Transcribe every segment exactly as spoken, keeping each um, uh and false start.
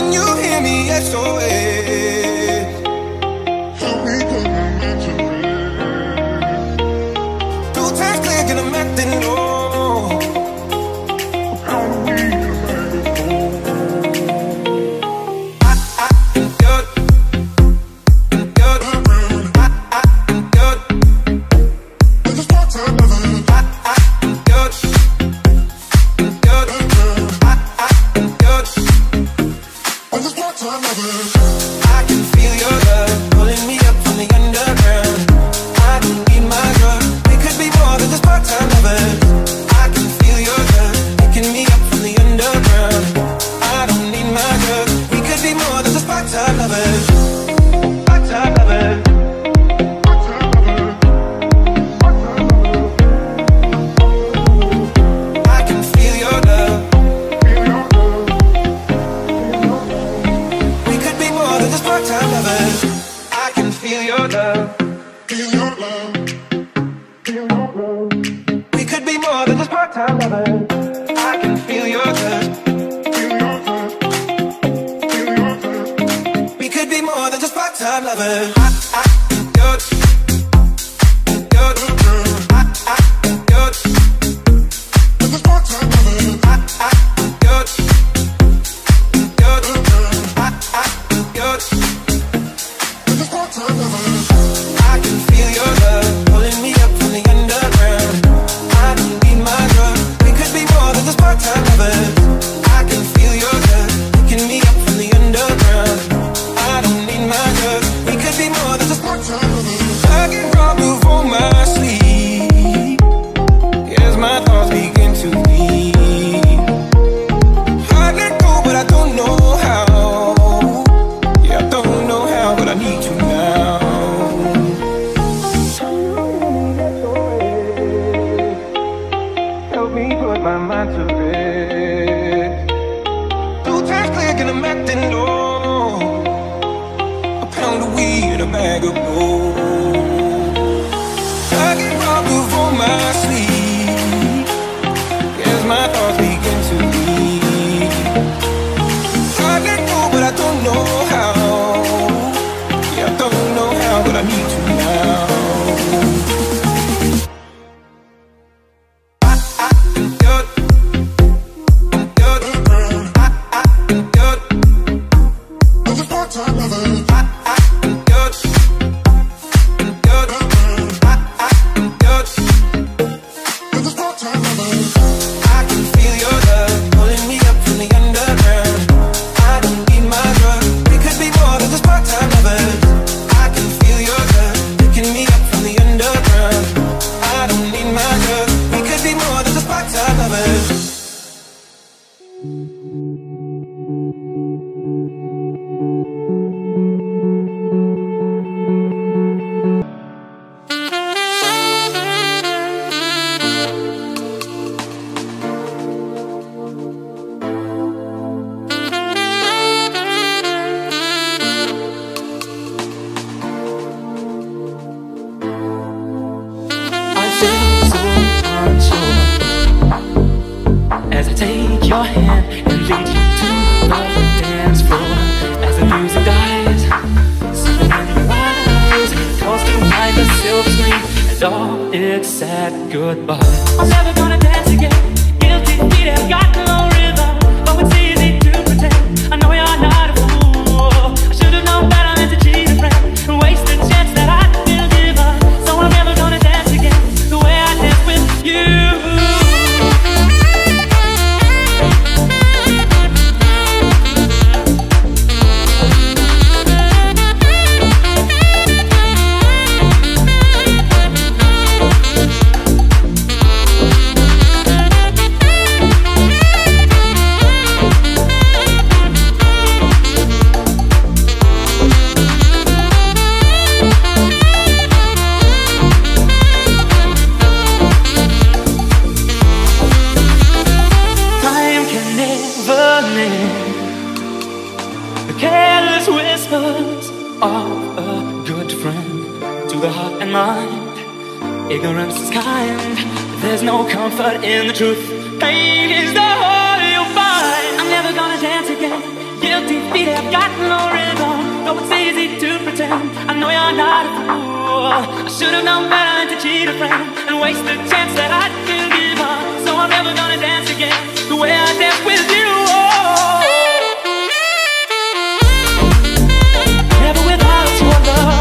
Can you hear me? S O S. Help me put my mind to rest. Two times click and I'm acting low. Ignorance is kind, there's no comfort in the truth. Pain is the whole you'll find. I'm never gonna dance again, guilty feet got no rhythm, though it's easy to pretend. I know you're not a fool. I should have known better than to cheat a friend and waste the chance that I could give up. So I'm never gonna dance again the way I danced with you. Oh. Never without your love.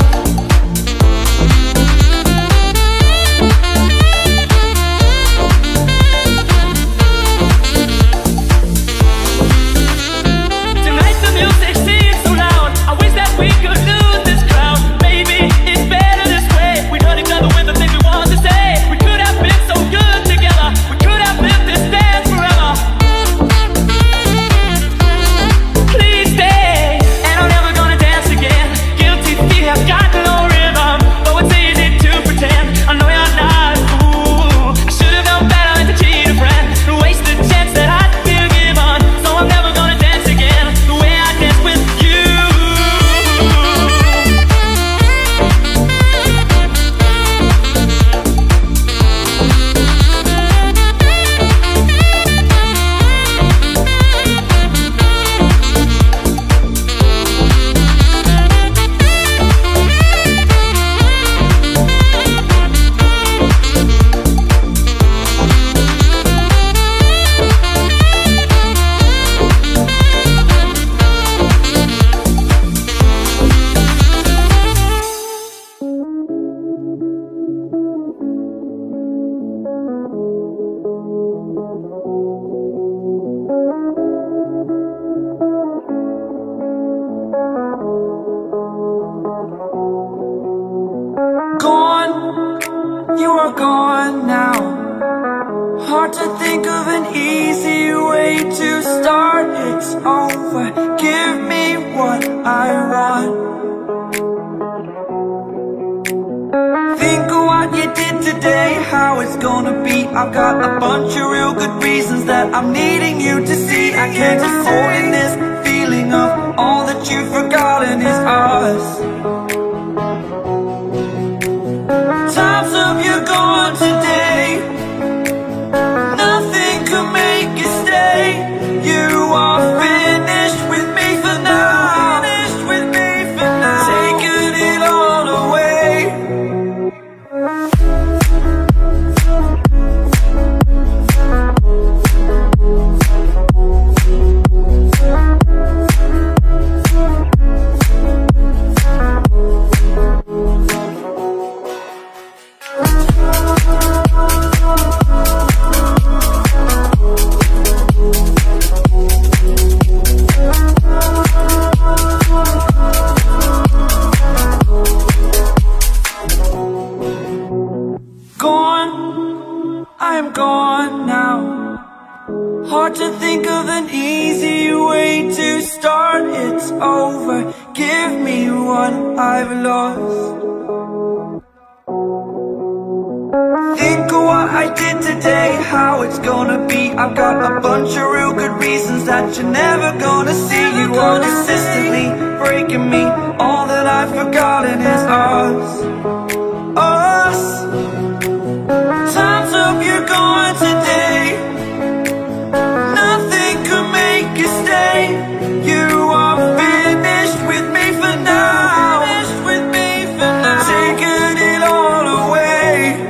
You are gone now. Hard to think of an easy way to start. It's over. Give me what I want. Think of what you did today, how it's gonna be. I've got a bunch of real good reasons that I'm needing you to see. I can't just hold in this feeling of all that you've forgotten is us. Time's up, you're gone today. Nothing could make you stay. You are finished with me for now. Finished with me for now. Taking it all away. I'm gone now. Hard to think of an easy way to start. It's over. Give me what I've lost. Think of what I did today, how it's gonna be. I've got a bunch of real good reasons that you're never gonna see. You are consistently breaking me. All that I've forgotten is us. Us. Time's up, you're gone today. Nothing could make you stay. You are finished with me for now. Finished with me for now. Taking it all away.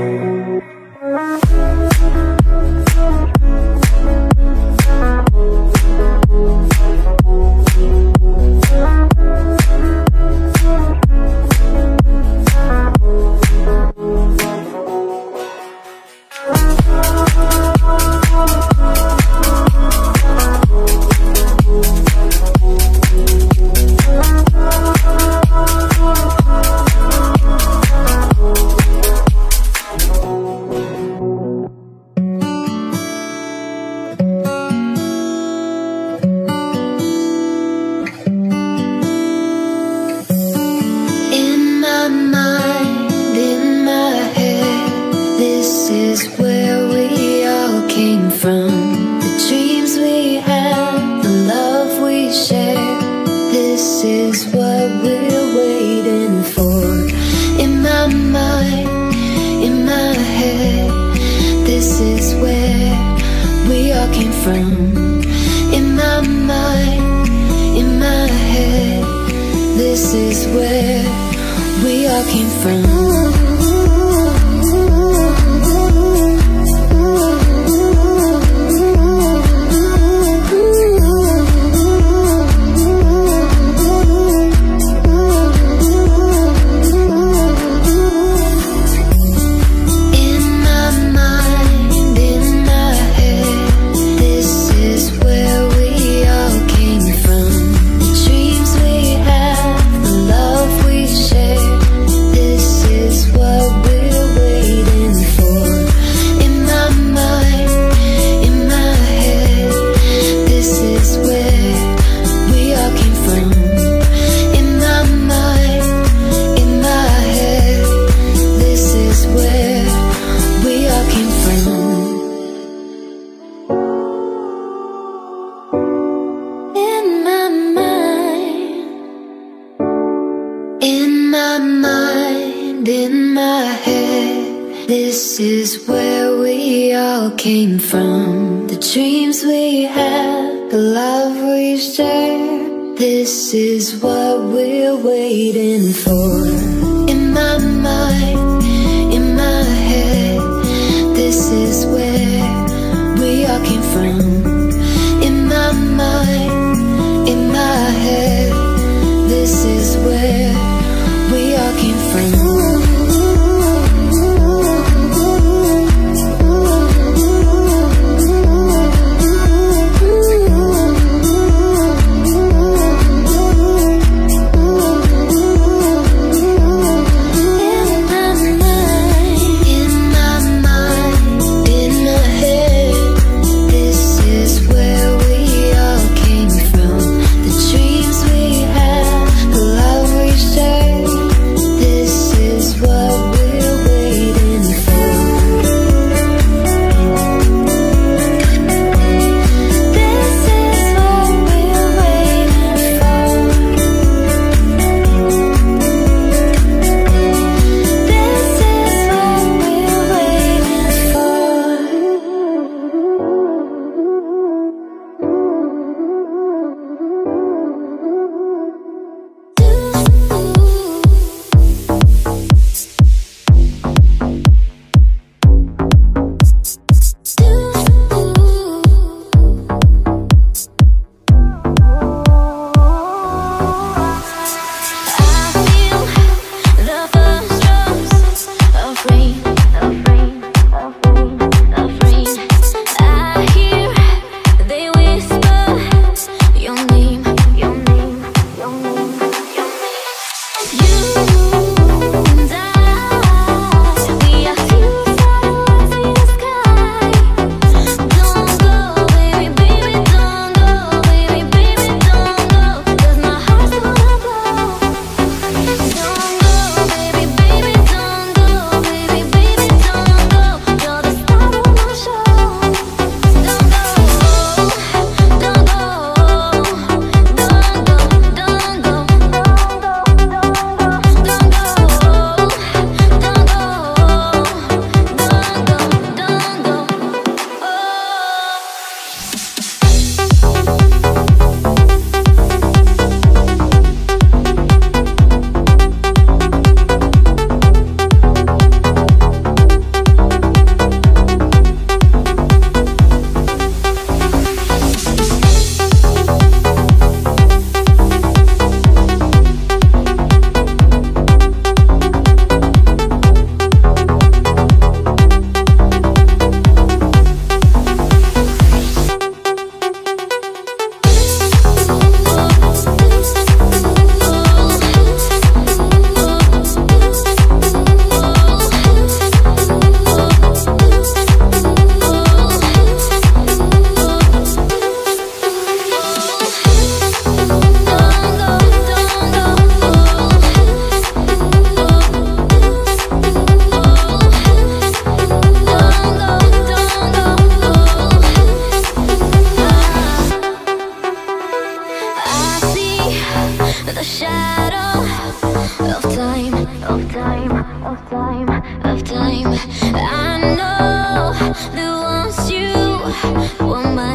is what we're waiting for. In my mind, in my head, this is where we all came from. In my mind, in my head. This is where we all came from. This is where we all came from. The dreams we had, the love we shared. This is what we're waiting for. In my mind, in my head, this is where we all came from. In my mind, in my head, this is where we all came from.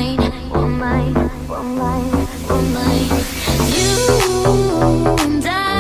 You and I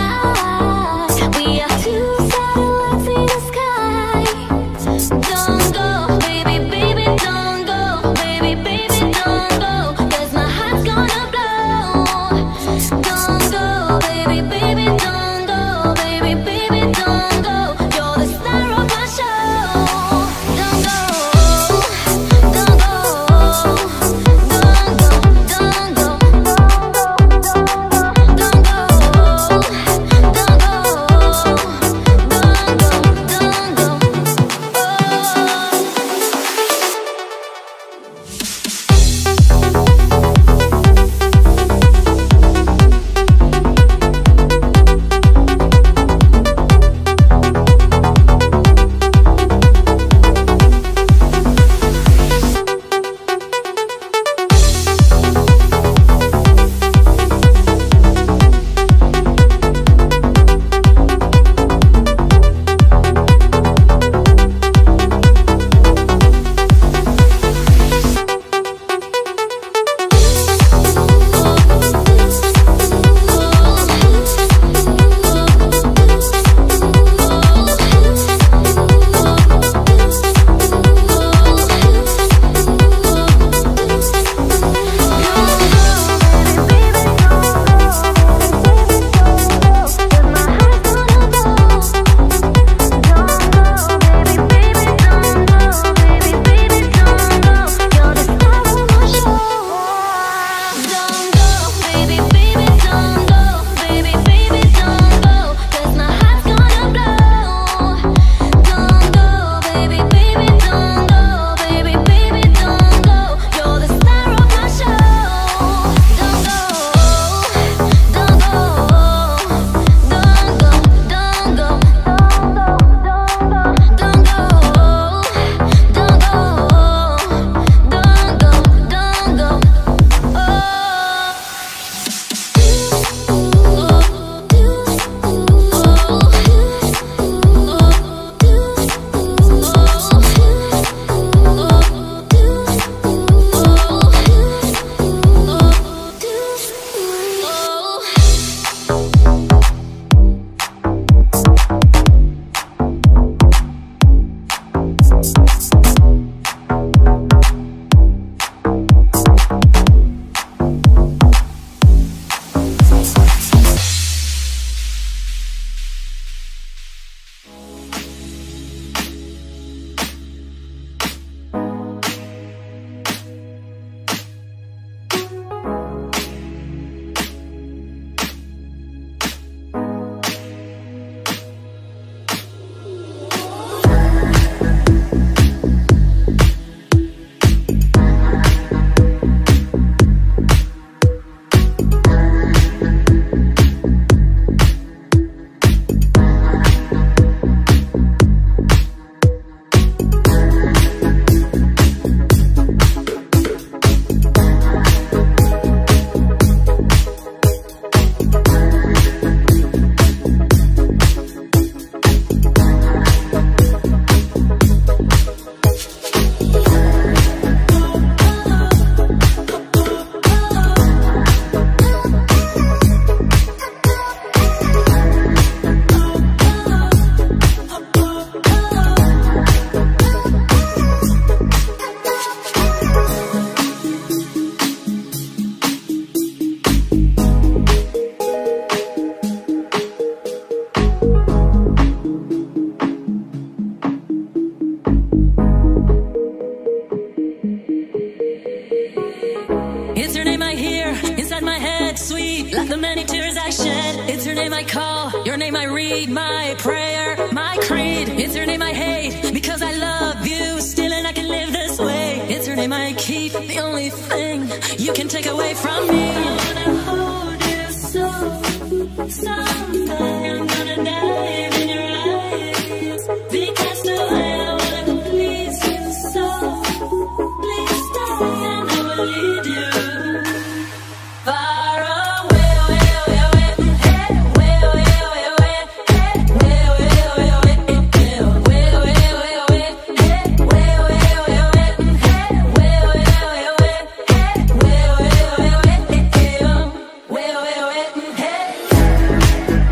Your name I read, my prayer, my creed. It's your name I hate, because I love you still, and I can live this way. It's your name I keep, the only thing you can take away from me. I wanna hold you so, someday I'm gonna dive in your eyes, because the way I wanna please you so. Please stay and I will lead you far away. We'll be right back.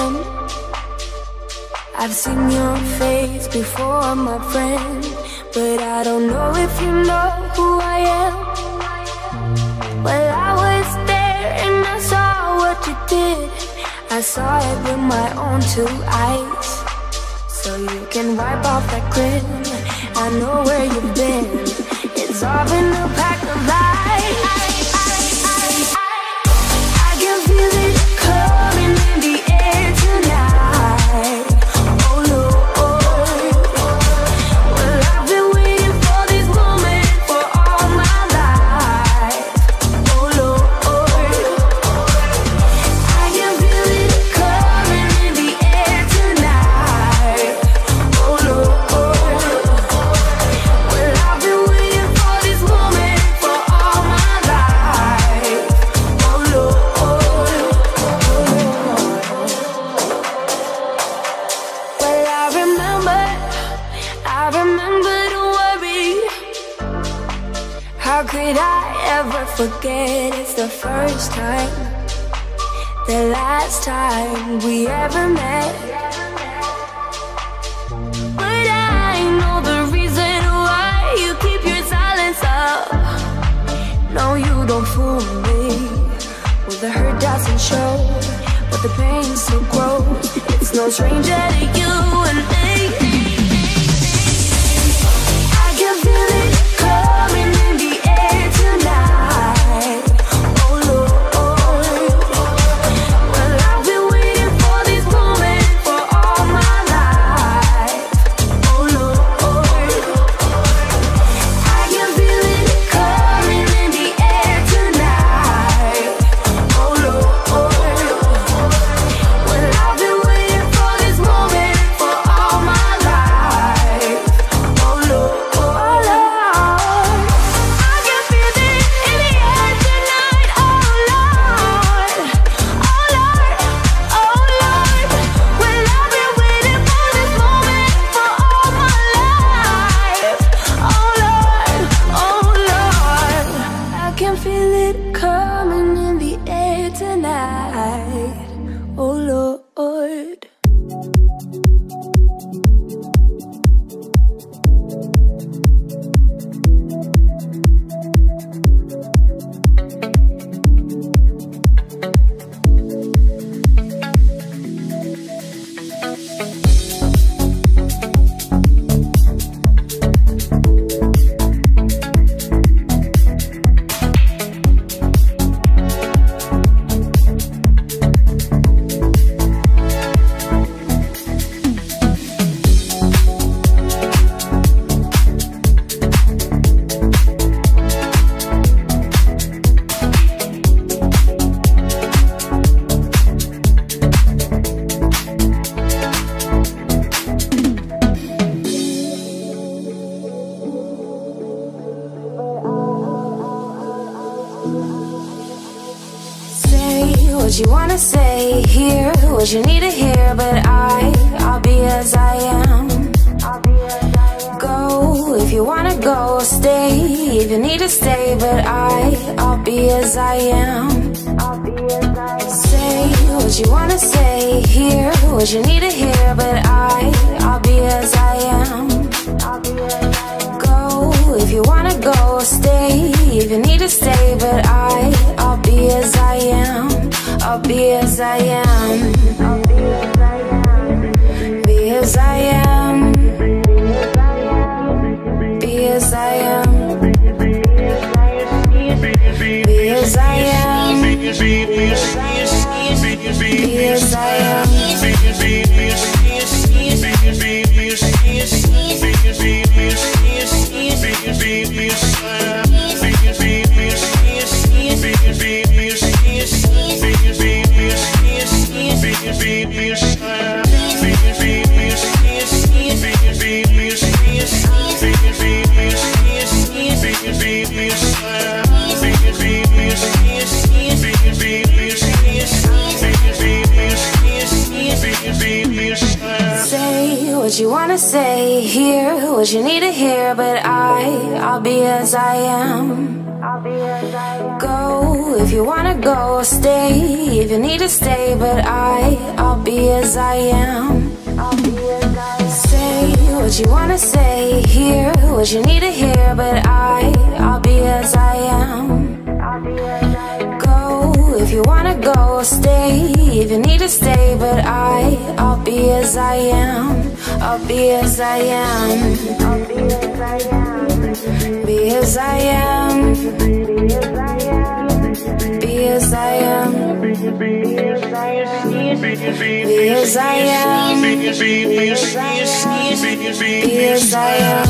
again. I've seen your face before, my friend, but I don't know if you know who I am. Well, I was there and I saw what you did. I saw it with my own two eyes. So you can wipe off that grin. I know where you've been. It's all been a pack of lies. I can feel it coming in the air tonight. Oh Lord, well I've been waiting for this moment for all my life. Oh Lord, I can feel it coming in the air tonight. Oh Lord, well I've been waiting for this moment for all my life. Oh Lord. Well, I remember, I remember to worry. How could I ever forget? It's the first time, the last time we ever met. But I know the reason why you keep your silence up. No, you don't fool me. Well, the hurt doesn't show, but the pain still grows. It's no stranger to you and me. I can feel it coming in the air tonight. Oh Lord, well I've been waiting for this moment for all my life. Oh Lord, I can feel it coming in the air tonight. Oh Lord, well I've been waiting for this moment for all my life. Oh Lord, oh Lord, I can feel it in the air tonight. Oh Lord, oh Lord, oh Lord, well I've been waiting for this moment for all my life. Oh Lord, oh Lord, I can feel it coming in the air tonight. Oh Lord. Say what you wanna say, hear what you need to hear, but I, I'll be as I am. Go if you wanna go, stay if you need to stay, but I, I'll be as I am. Say what you wanna say, hear what you need to hear, but I, I'll be as I am. Go if you wanna go, stay if you need to stay, but I, I'll be as I am. I'll be as I am. Be as I am. Be as I am. Be as I am. Be as I am. Say what you wanna say, hear what you need to hear, but I, I'll be as I am. Go if you wanna go, stay if you need to stay. But I, I'll be as I am. Say what you wanna say, hear what you need to hear. But I, I'll be as I am. Go if you wanna go, stay if you need to stay. But I, I'll be as I am. I'll be as I am. Be as I am. Be as I am. Be as I am. Be as I am. Be as I am.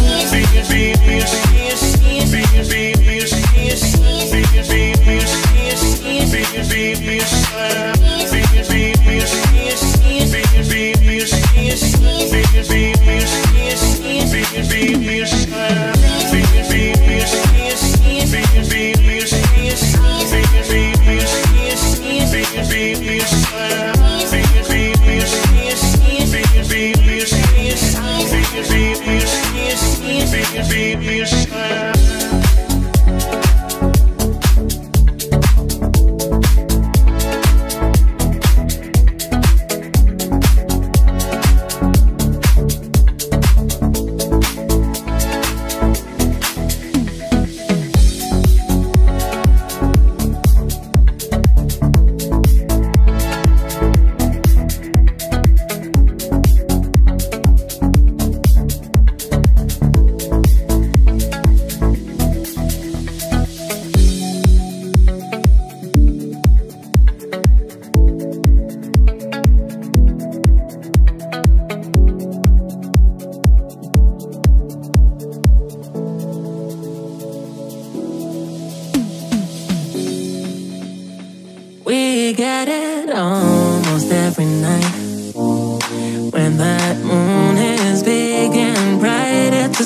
We get it almost every night. When that moon is big and bright, it's a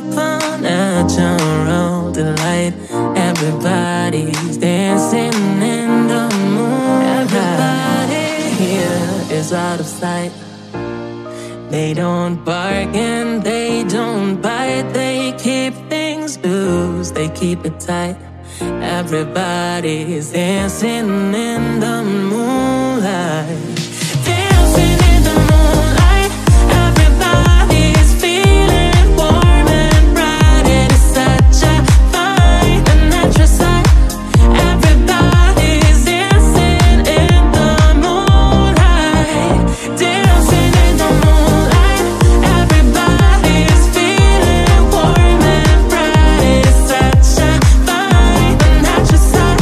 supernatural delight. Everybody's dancing in the moonlight. Everybody here is out of sight. They don't bargain, they don't bite. They keep things loose, they keep it tight. Everybody's dancing in the moonlight. Dancing in the moonlight. Everybody's feeling warm and bright. It is such a fine and natural sight. Everybody's dancing in the moonlight. Dancing in the moonlight. Everybody's feeling warm and bright. It is such a fine and natural sight.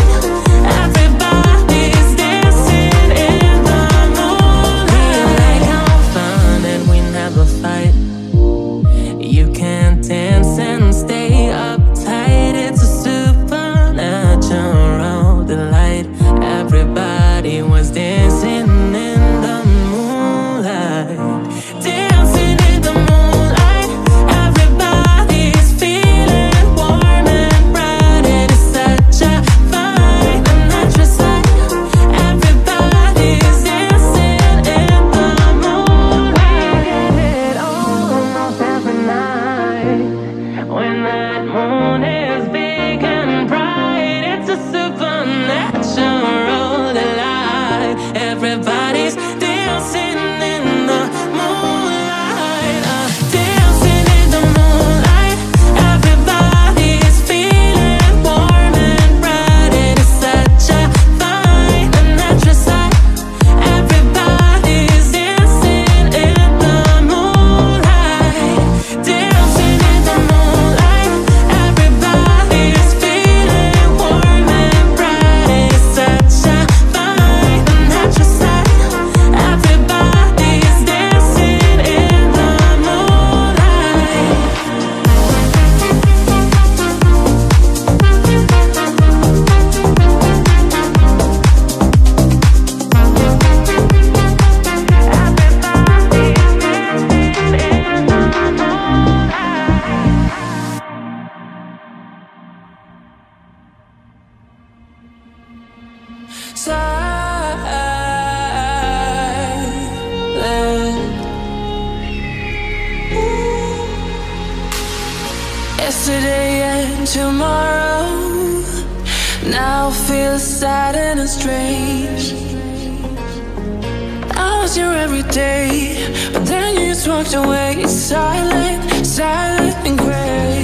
Everybody's dancing in the moonlight. We like our fun and we never fight. You can't dance and stay uptight. It's a supernatural delight. Everybody was dancing in the moonlight. Dancing in the moonlight. Everybody's feeling warm and bright. It is such a fine and natural sight. Everybody's dancing in the moonlight. It almost every night. When that moon is big and bright, it's a supernatural delight. Everybody's dancing in the moonlight. uh, Dancing in the moonlight. Everybody's feeling warm and bright. It is such a fine and natural sight. Everybody's dancing in the moonlight. Dancing in the moonlight. Everybody's feeling warm and bright. It is such a fine and natural sight. Everybody's dancing in the moonlight. Silent. Yesterday and tomorrow, now feels sad and strange. I was here every day, but then you just walked away. Silent, silent and gray.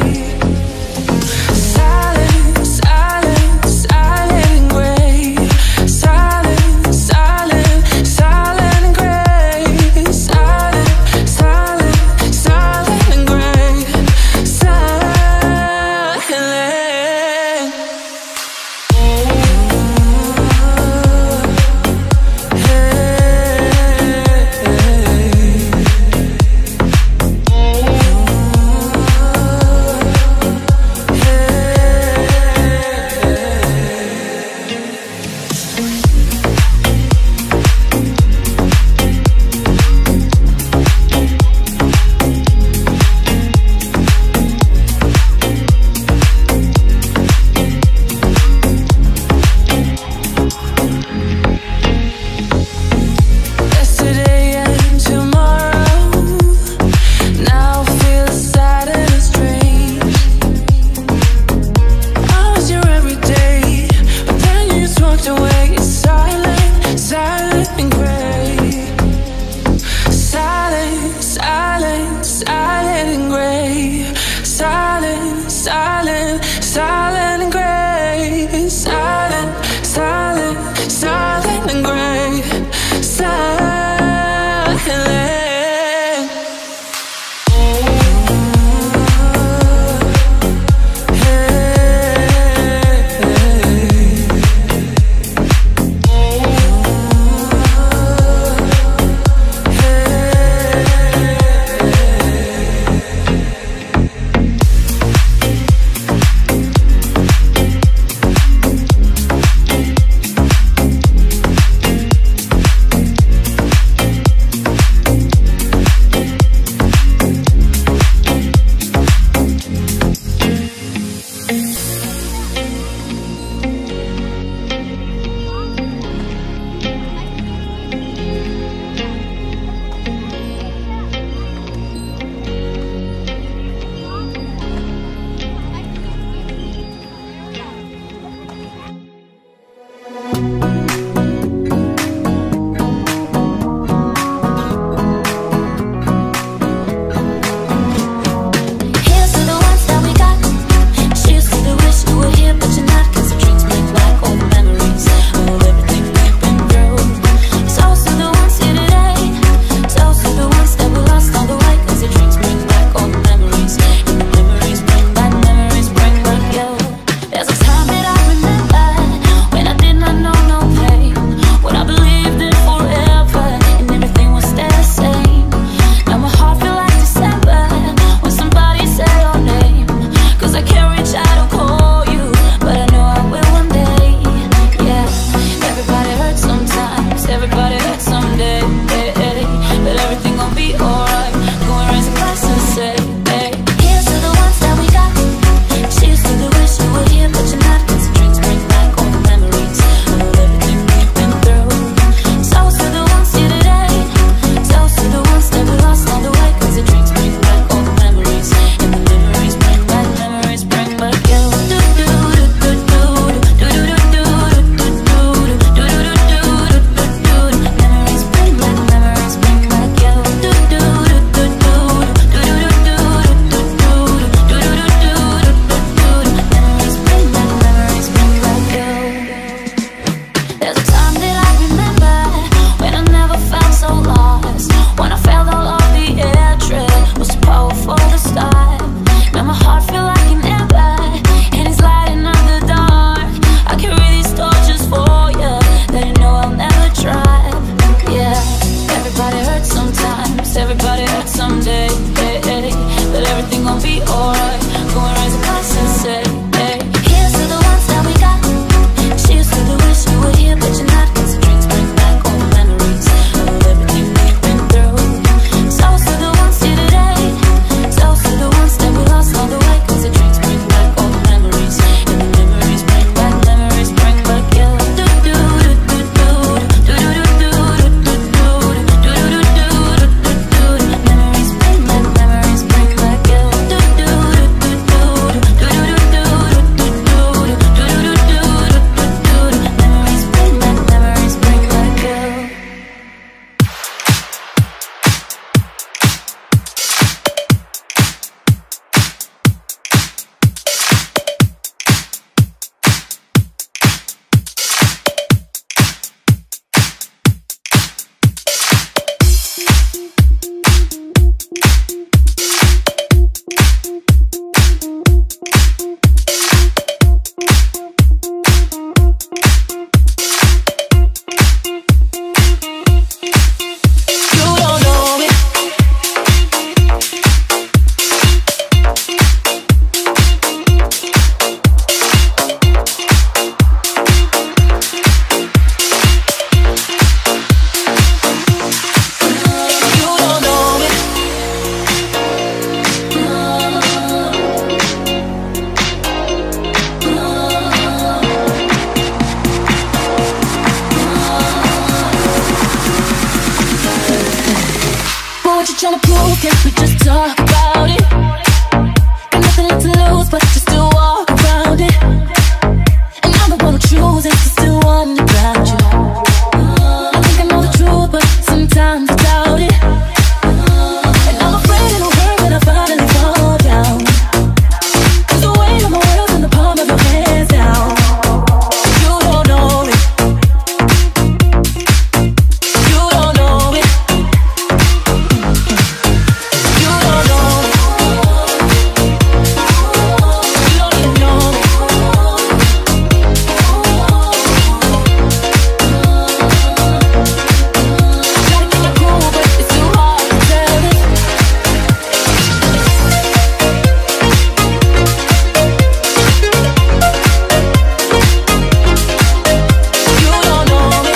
Silent, silent, silent and gray. Silent, silent, silent and gray. Silent, silent, silent and gray. Silent. do trying to prove, can we just talk about it? Got nothing left to lose, but just to walk around it. And I'm the one who chooses to still wonder about you. I think I know the truth, but sometimes I doubt it. And I'm afraid it'll hurt when I finally fall down. Cause the weight of my world's in the palm of your hands now. You don't know it. You don't know it. You don't know it. You don't even know it. Try to keep it cool, but it's too hard to tell it. You don't know it.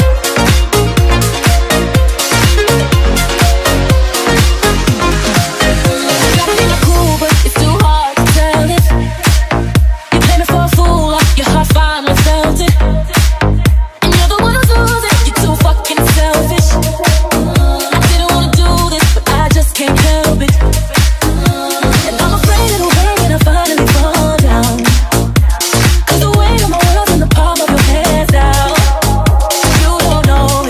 Try to keep it cool, but it's too hard to tell it. You play me for a fool, like your heart finally felt it. And you're the one who's losing, you're too fucking selfish. I didn't wanna do this, but I just can't help it. And I'm afraid it'll hurt when I finally fall down. Cause the weight of my world's in the palm of your hands now. You don't know it.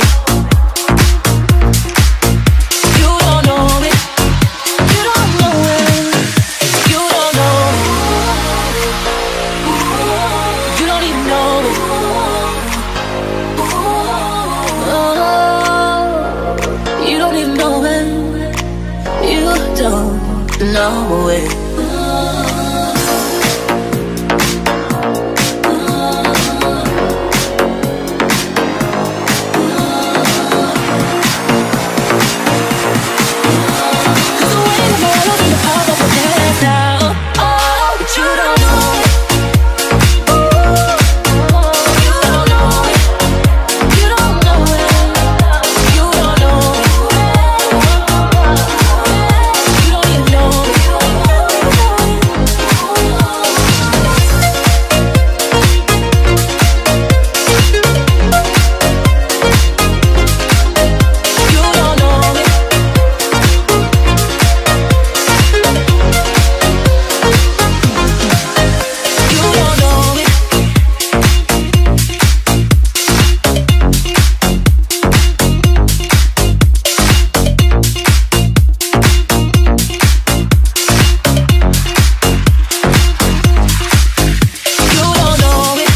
You don't know it. You don't know it. You don't know it. You don't even know it. Oh, you don't even know it. You don't know it. Cause the weight of my world's in the palm of your hands now. Oh, but you don't know it. You don't know it. You don't know it. You don't know it. You don't even know it. You don't know it. You don't know it. You don't know it.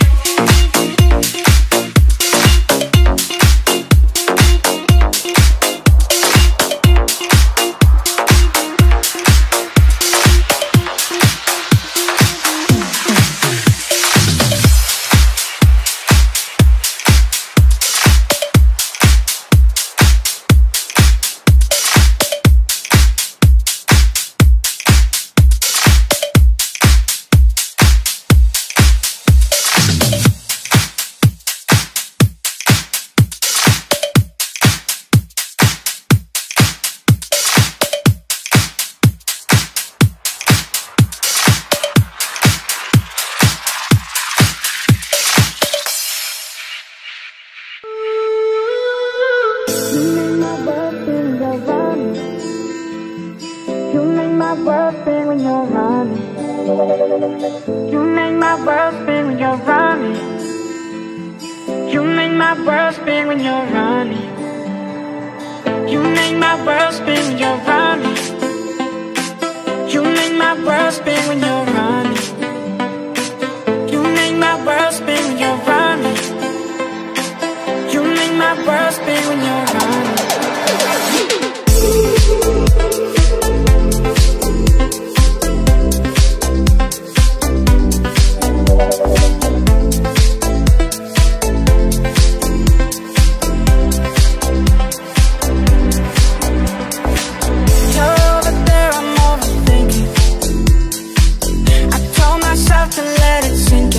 You make my world spin when you're running. You make my world spin when you're running. You make my world spin when you're running. You make my world spin when you're running. You make my world spin when you're running. You make my world spin when you're running. You make my world spin when you're running.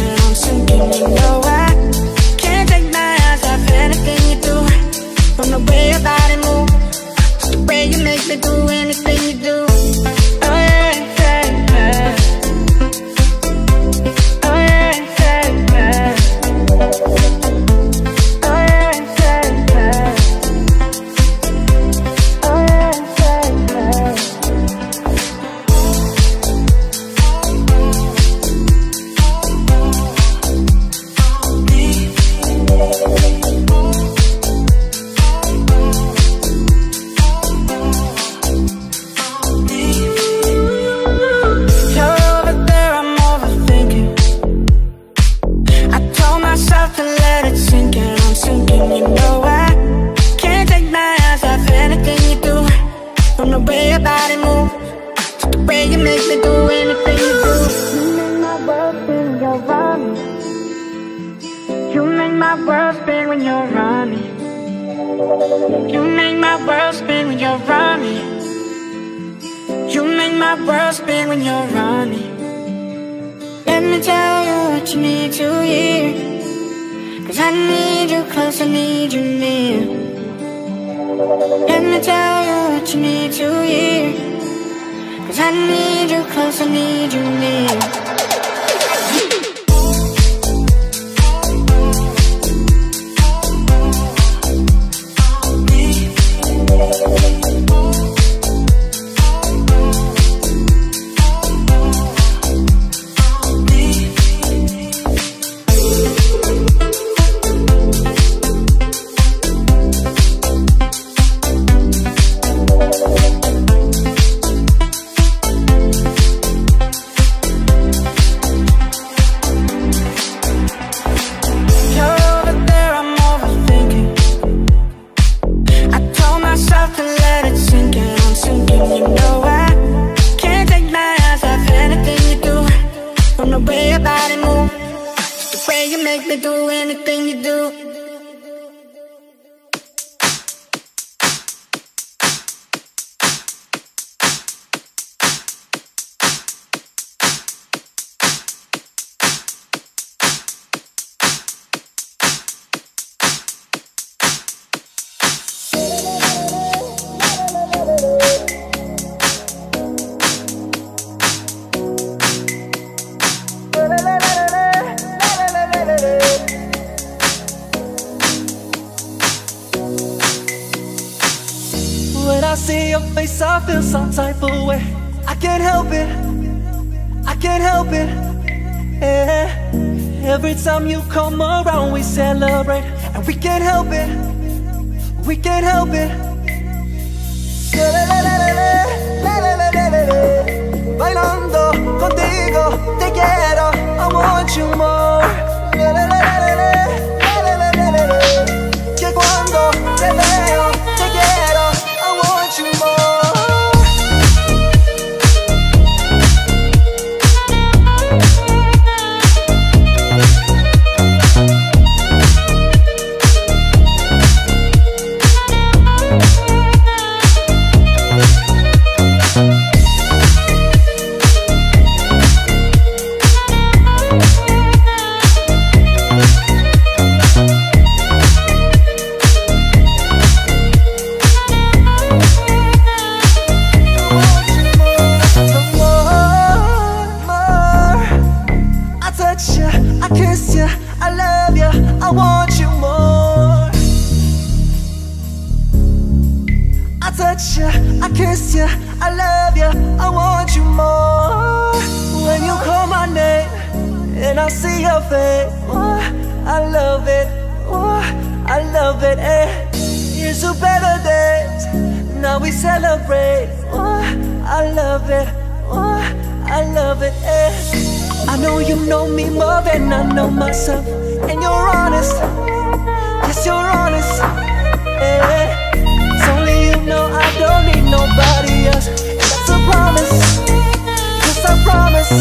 From the when you're around me. You make my world spin when you're around me. You make my world spin when you're around me. Let me tell you what you need to hear, 'cause I need you close, I need you near. Let me tell you what you need to hear, 'cause I need you close, I need you near. When I see your face, I feel some type of way. I can't help it, I can't help it, yeah. Every time you come around, we celebrate, and we can't help it, we can't help it. Bailando contigo, te quiero, I want you more. Que cuando te veo, te quiero, I want you more. I kiss you, I love you, I want you more. I touch you, I kiss you, I love you, I want you more. When you call my name and I see your face, oh, I love it, oh, I love it, eh. Here's to better days, now we celebrate, oh, I love it, oh, I love it, eh. I know you know me more than I know myself, and you're honest, yes you're honest, yeah. It's only you know, I don't need nobody else, and that's a promise, yes I promise.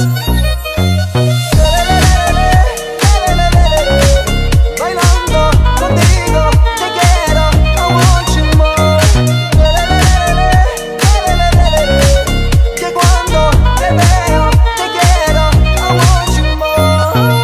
Bailando contigo, te quiero, I want you more. Que cuando te veo, te quiero, I want you more.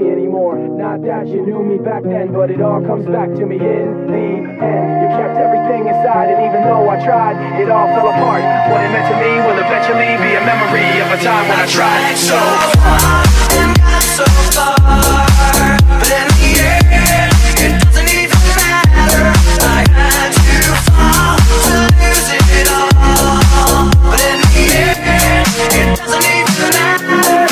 me anymore. Not that you knew me back then, but it all comes back to me in the end. You kept everything inside, and even though I tried, it all fell apart. What it meant to me will eventually be a memory of a time when I tried so hard and got so far, but in the end, it doesn't even matter. I had to fall to lose it all, but in the end, it doesn't even matter.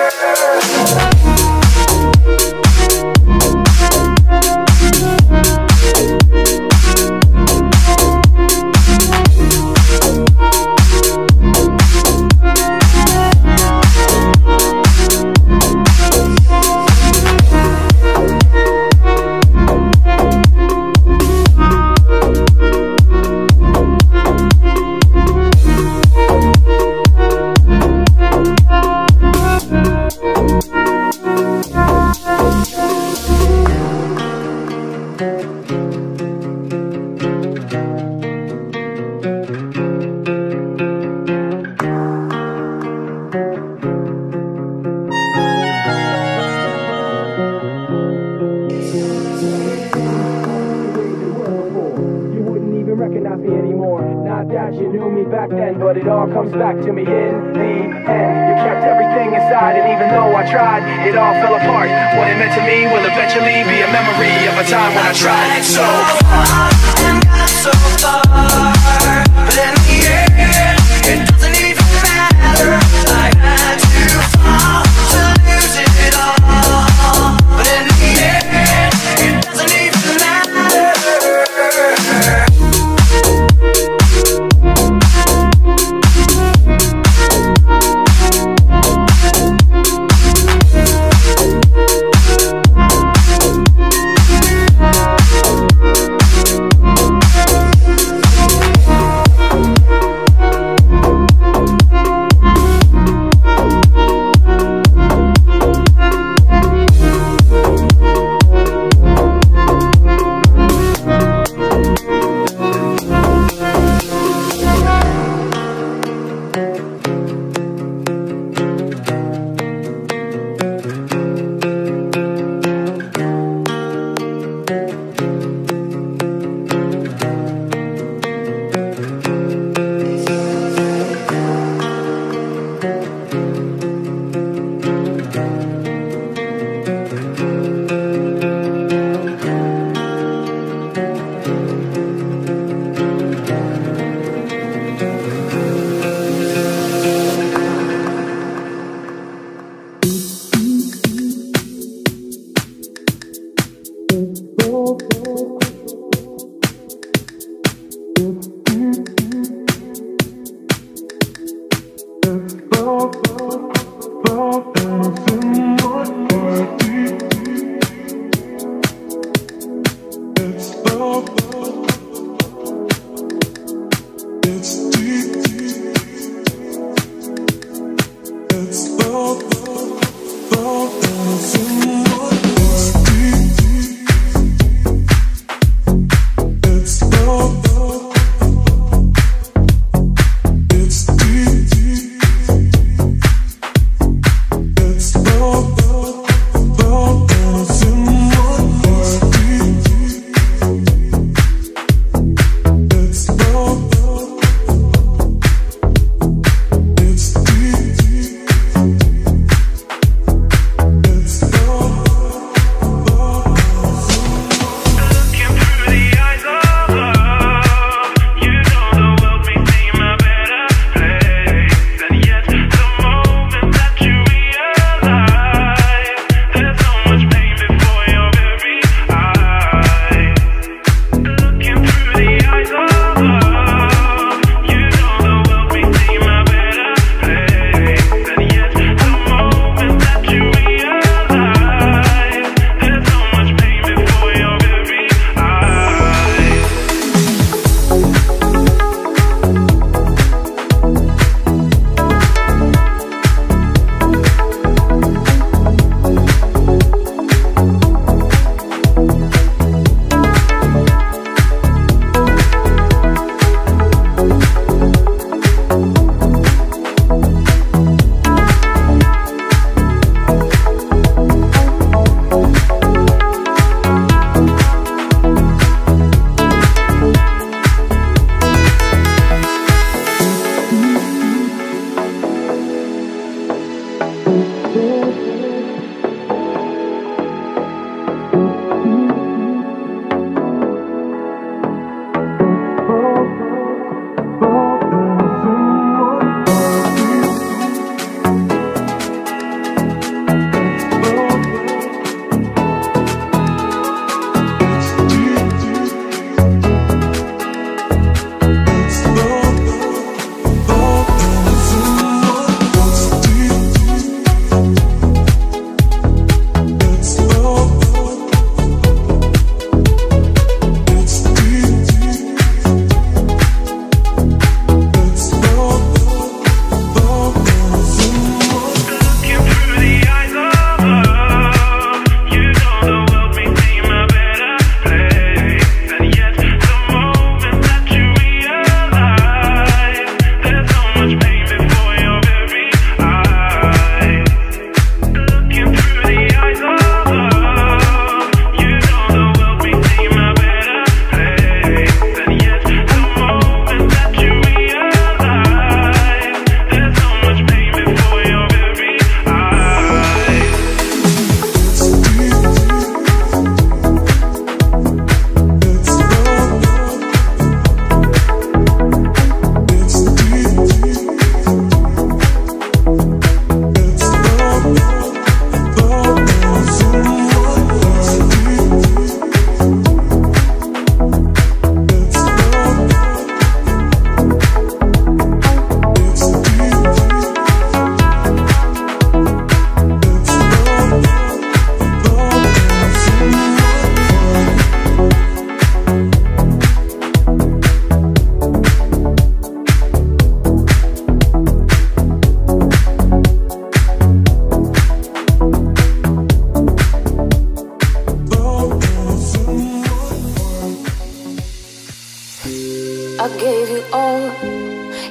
But it all comes back to me in the end. You kept everything inside, and even though I tried, it all fell apart. What it meant to me will eventually be a memory of a time when I tried so hard and got so far, but in the end, it doesn't even matter. I had to fall to lose it all, but in the end, it doesn't even matter.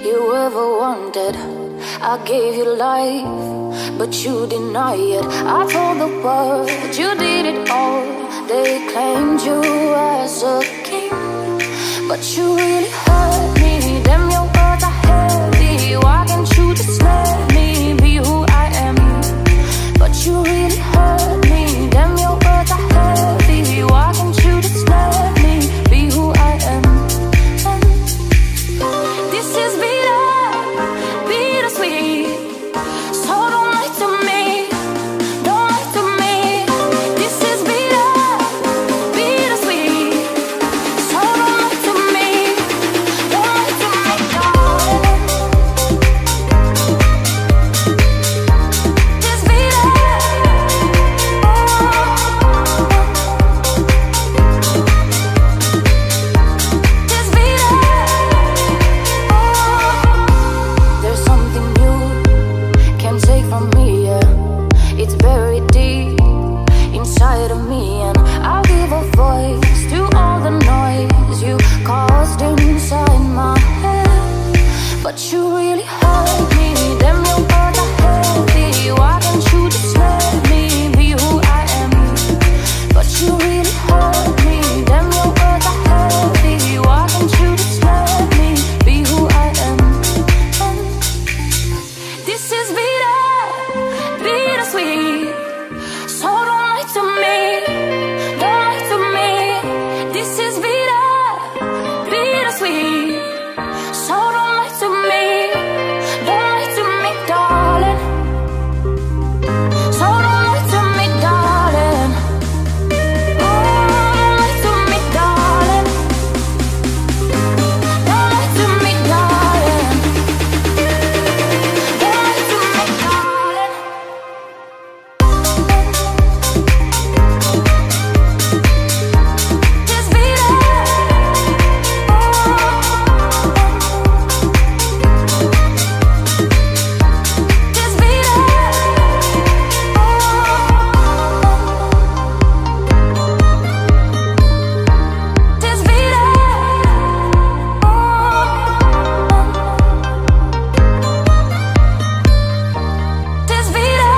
you ever wanted. I gave you life, but you deny it. I told the world you did it all. They claimed you as a king, but you really hurt me. Damn, your words are heavy. Why can't you just let me be who I am? But you really hurt me. Damn, your words are heavy. Why can't you just let me be who I am? And this is bitter, bittersweet. So don't lie to me, don't lie to me. This is bitter, bittersweet. So don't lie to me, don't lie to me, darling. This bitter, this bitter. There's something you can't take from me, yeah. It's buried deep inside of me, and I'll give a voice to all the noise you caused inside my head. But you really hurt me. Damn, your words are heavy. Why can't you just let me be who I am? But you really hurt me. Damn, your words are heavy. Why can't you just let me be who I am? And this is bitter, bittersweet. So don't lie to me, don't lie to me. This is bitter, bittersweet. So don't lie to me, don't lie to me, darling. So don't lie to me, darling. Oh, don't lie to me, darling. Don't lie to me, darling. Don't lie to me, darling. This bitter, this bitter, this bitter. This bitter.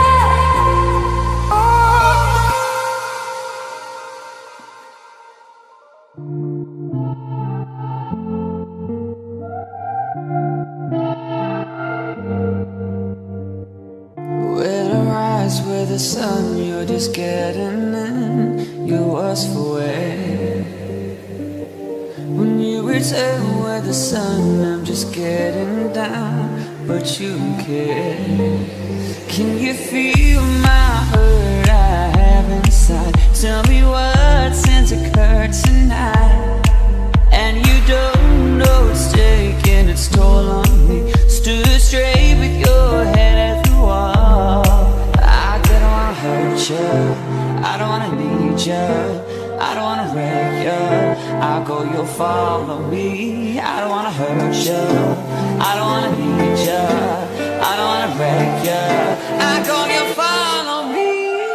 When I rise with the sun, you're just getting in. You was for where? When you return with the sun, I'm just getting down, but you don't care. Can you feel my hurt I have inside? Tell me what since occurred tonight. And you don't know it's taking its toll on me. Stood straight with your head at the wall. I don't wanna hurt you, I don't wanna need you, I don't wanna wreck you. I'll go, you'll follow me. I don't wanna hurt you, I don't wanna need you, I don't wanna wreck you. I go, you'll follow me.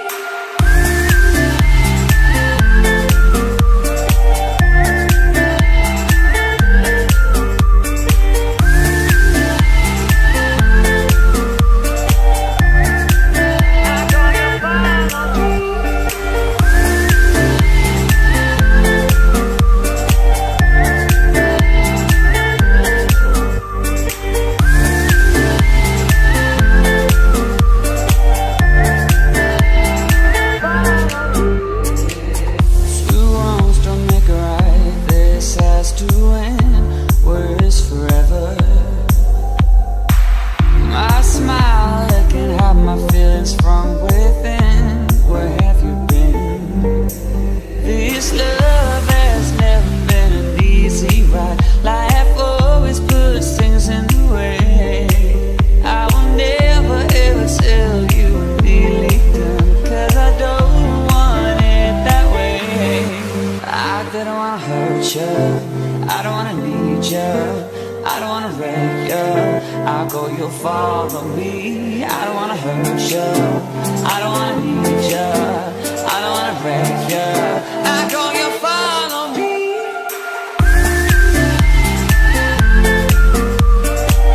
I'll go, you'll follow me. I don't wanna hurt you, I don't wanna need you, I don't wanna wreck you. I go, you'll follow me.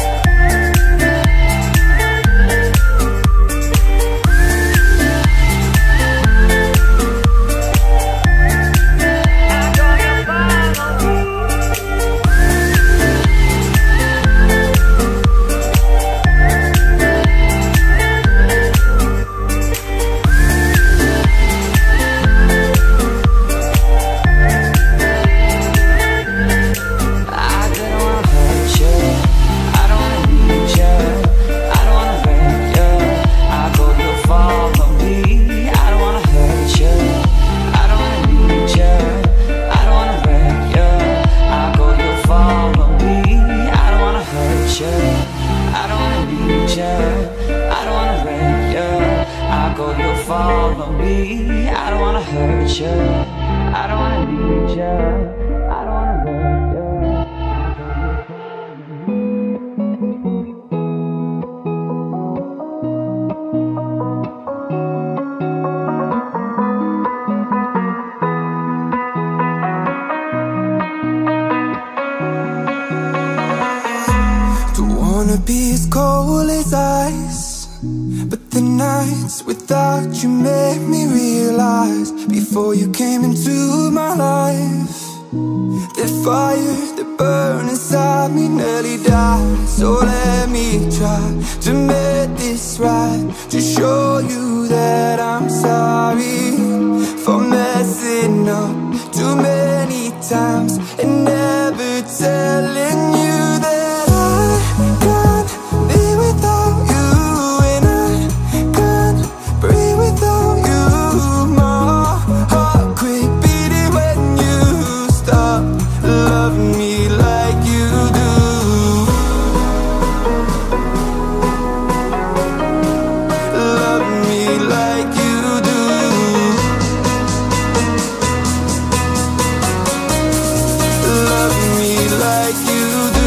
follow me. I don't wanna hurt you, I don't wanna need you, I don't wanna hurt you. Don't wanna be as cold as ice, but the nights without you made me realize, before you came into my life, the fire that burned inside me nearly died. So let me try to make this right, to show you that I'm sorry for messing up too many times and never telling you that I can't be without you, and I can't breathe without you. My heart quit beating when you stop loving me like you do. Love me like you do. Love me like you do.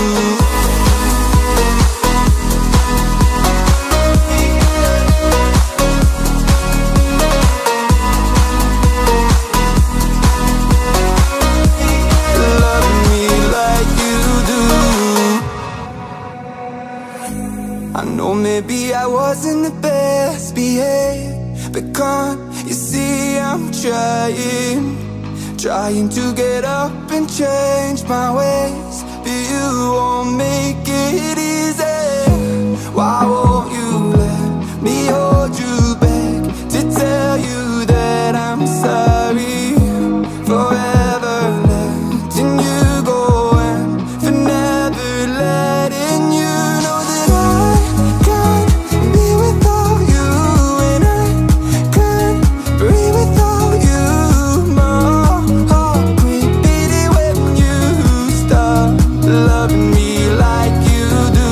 Love me like you do. I know maybe I wasn't the best behaved, but can't you see I'm trying, trying to get up and change my ways, but you won't make it easy. Why won't you let me hold you back, to tell you that I'm sorry for ever letting you go, and for never letting you know that I can't be without you, and I can't breathe without you. My heart quit beating when you stop loving me like you do.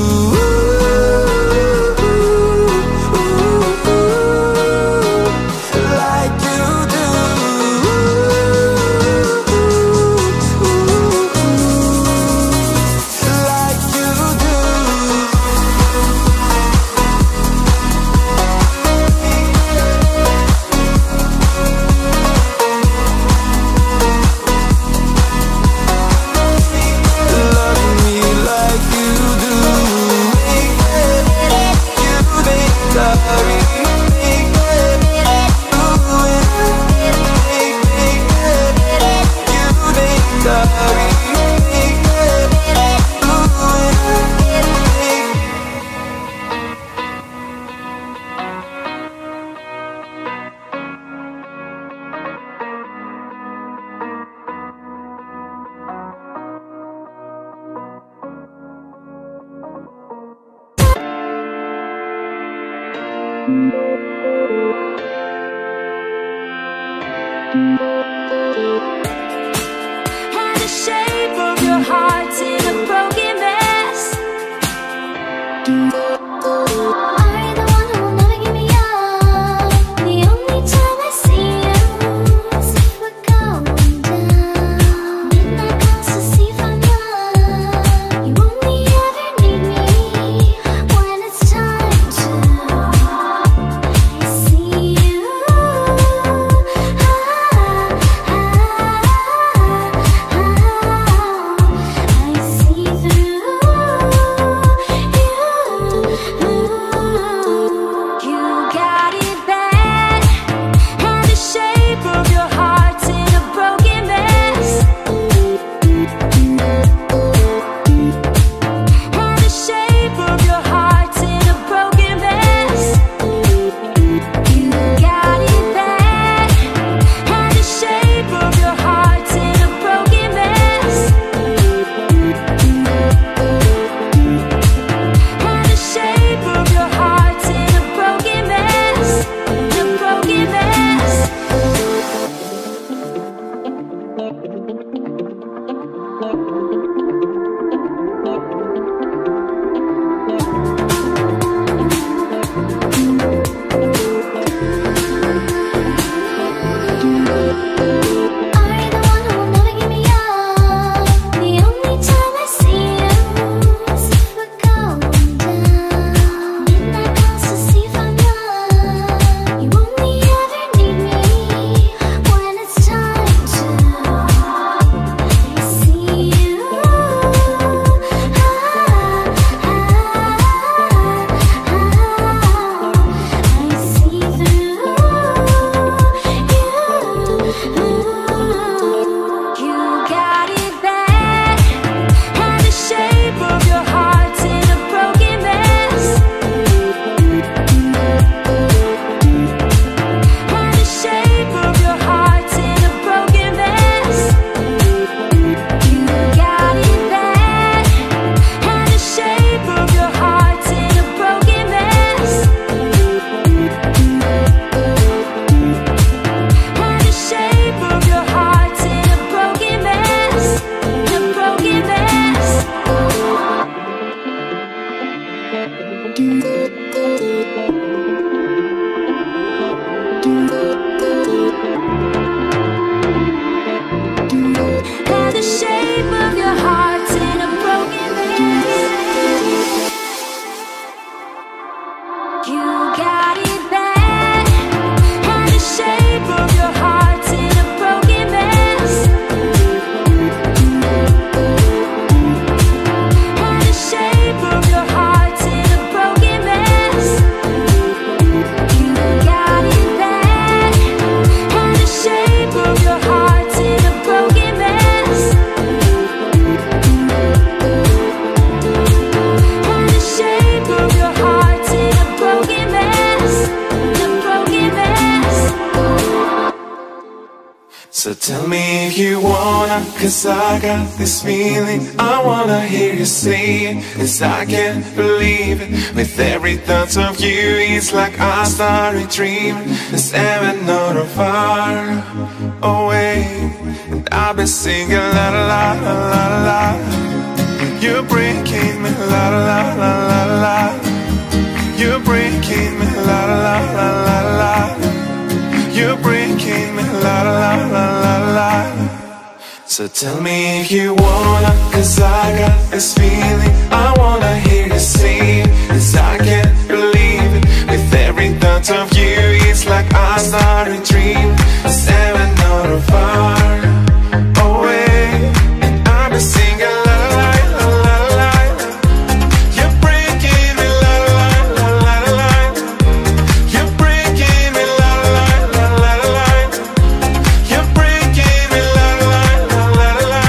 Like you do. Like you do. Love me like you do. You make sorry. You make sorry. And the shape of your heart's in a broken mess. Are you the one who will never give me up? The only time I see you is if we're going down. Midnight calls to see if I'm young. You only ever need me when it's time to. I see you. I see through you. So tell me if you wanna, cause I got this feeling. I wanna hear you say it, cause I can't believe it. With every thought of you, it's like I started dreaming. This heaven not far away, and I've been singing la la la la la la. You're breaking me la la la la la la. You're breaking me la la la la la la. You're breaking me la la la la la la. So tell me if you wanna, cause I got this feeling. I wanna hear you say it, cause I can't believe it. With every thought of you, it's like I started dreaming. It's heaven not far away, and I've been singing la la la la la la. You're breaking me la la la la la la. You're breaking me la la la la la la. You're breaking me la la la la la la.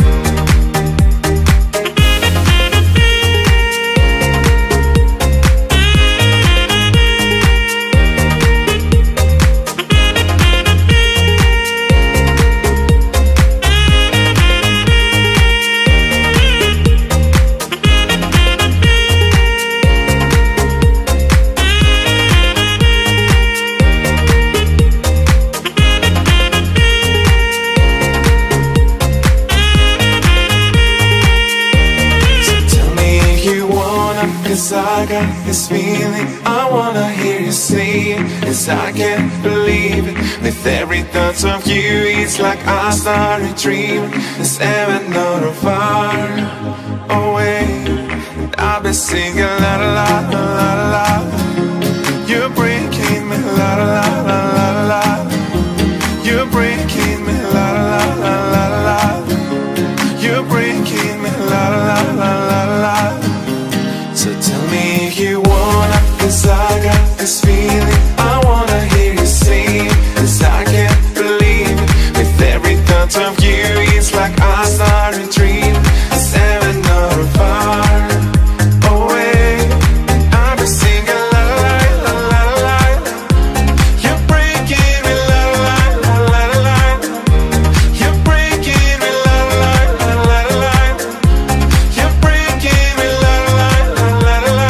Cause I got this feeling. I wanna hear you say it, cause I can't believe it. With every thought of you, it's like I started dreaming. This heaven not far away, and I've been singing la la la la la la. You're breaking me la la la la la la. You're breaking me la la la la la la. You're breaking me la la la la la la. So tell me if you wanna, cause I got this feeling. I wanna hear you say it, cause I can't believe it. With every thought of you, it's like I started dreaming. It's heaven not far away, and I've been singing la la la la la la. You're breaking me la la la la la la. You're breaking me la la la la la la. You're breaking me la la la la la la.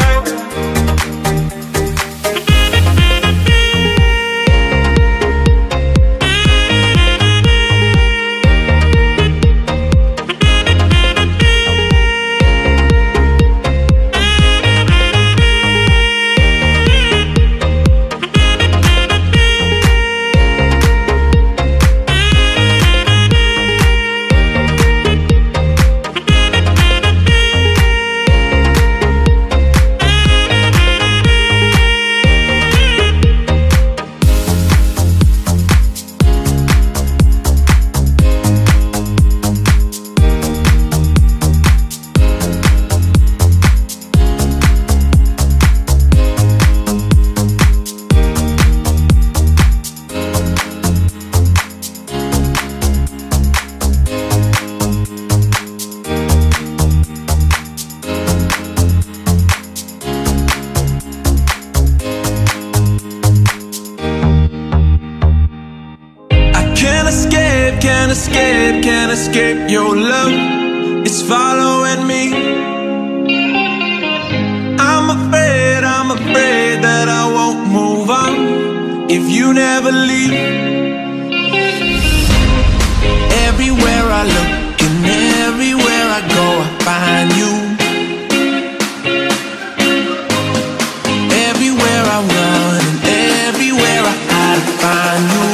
Can't escape, can't escape, can't escape your love. It's following me. I'm afraid, I'm afraid that I won't move on if you never leave. Everywhere I look and everywhere I go, I find you. Everywhere I run and everywhere I hide, I find you.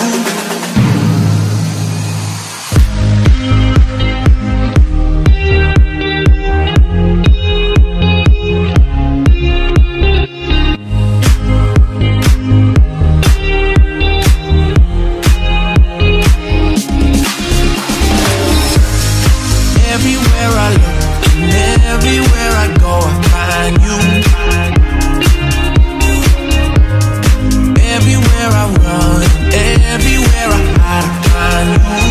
Everywhere I look and everywhere I go, I find you. Everywhere I run, everywhere I hide, I find you.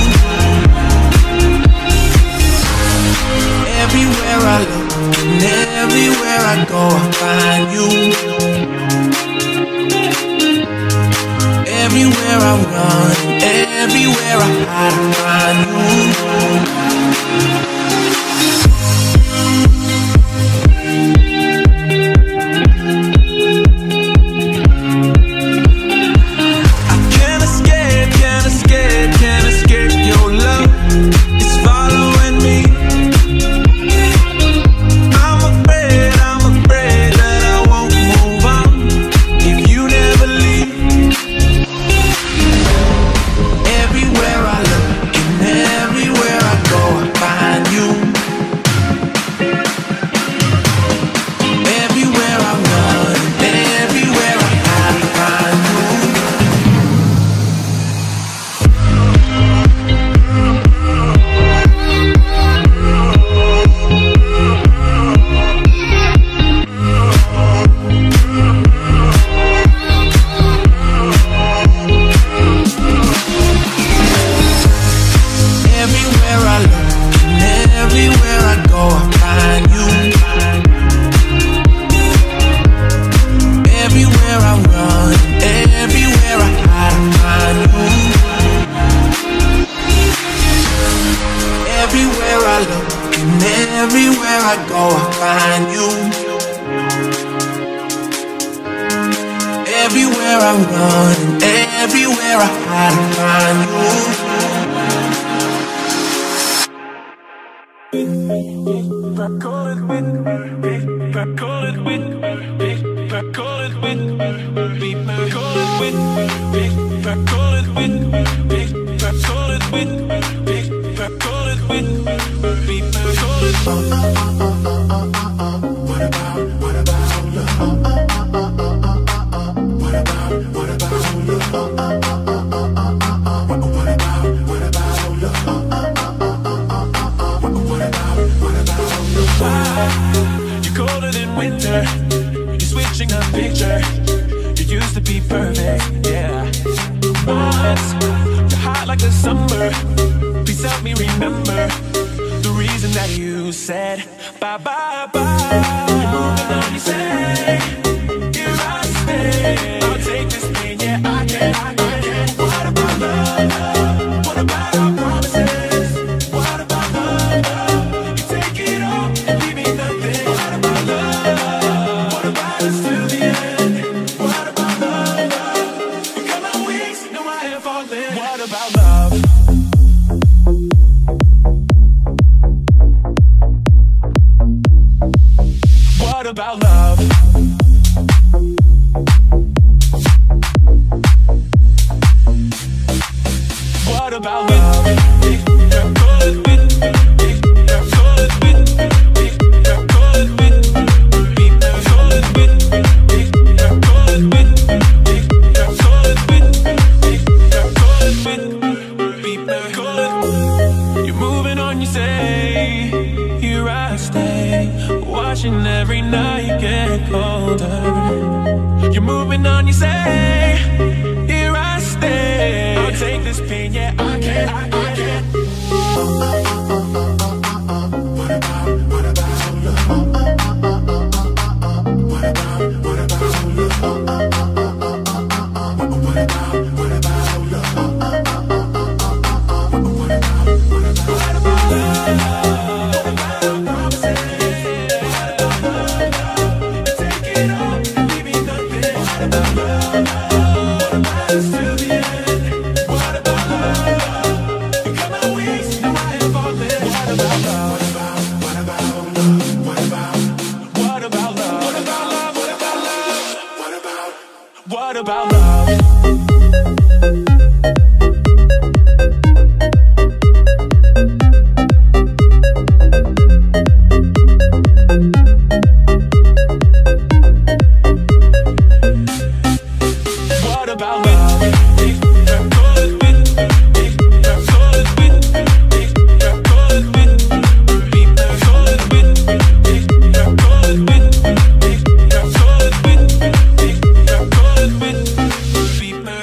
Everywhere I look and everywhere I go, I find you. Everywhere I run, everywhere I hide, I find you. Everywhere I run and everywhere I hide, I find you. I call it with, I call it with, I call it with, I call it with, I call it with, I call it with, I call it with, I call it with. What about, what about love? What about, what about love? What, what about, what about love? What, what about, what about love? Why? You're colder than winter. You're switching up picture. You used to be perfect, yeah. But you're hot like the summer. Please help me remember the reason that you said bye bye bye. You're moving on, you say, here I stay. I'll take this pain, yeah, I can, I can. What about love? What about our promises? What about love? You take it all and leave me nothing. What about love? What about us till the end? What about love? We got my wings, know I am falling. What about love? What about love? What about love? I call it with, I call it with, I call it with, I call it with, I call it with, I call it with, I call it with, I call it. You're moving on, you say, here I stay, watching every night get colder. You're moving on, you say, here I stay. I'll take this pain, yeah, I can, I, I can. What about, what about love? What about, what about love? What, what about, what about love? What, what about, what about, what about love? What about our promises? What about love? You take it all and leave me nothing. What about love? What about us till the end? What about love? You got my wings, now I am falling. What about love? What about, what about love? What about, what about love? What about love? What about love? What about, what about love? What about love? I call it with, I call it with, I call it with, I call it with, I call it with, I call it with, I call it with,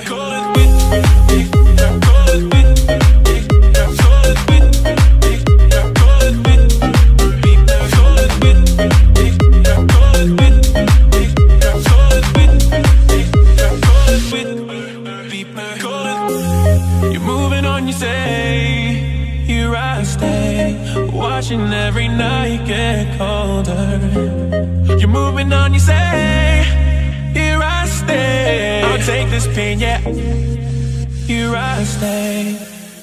going on, you say. Here I stay. I'll take this pain, yeah. Here I stay.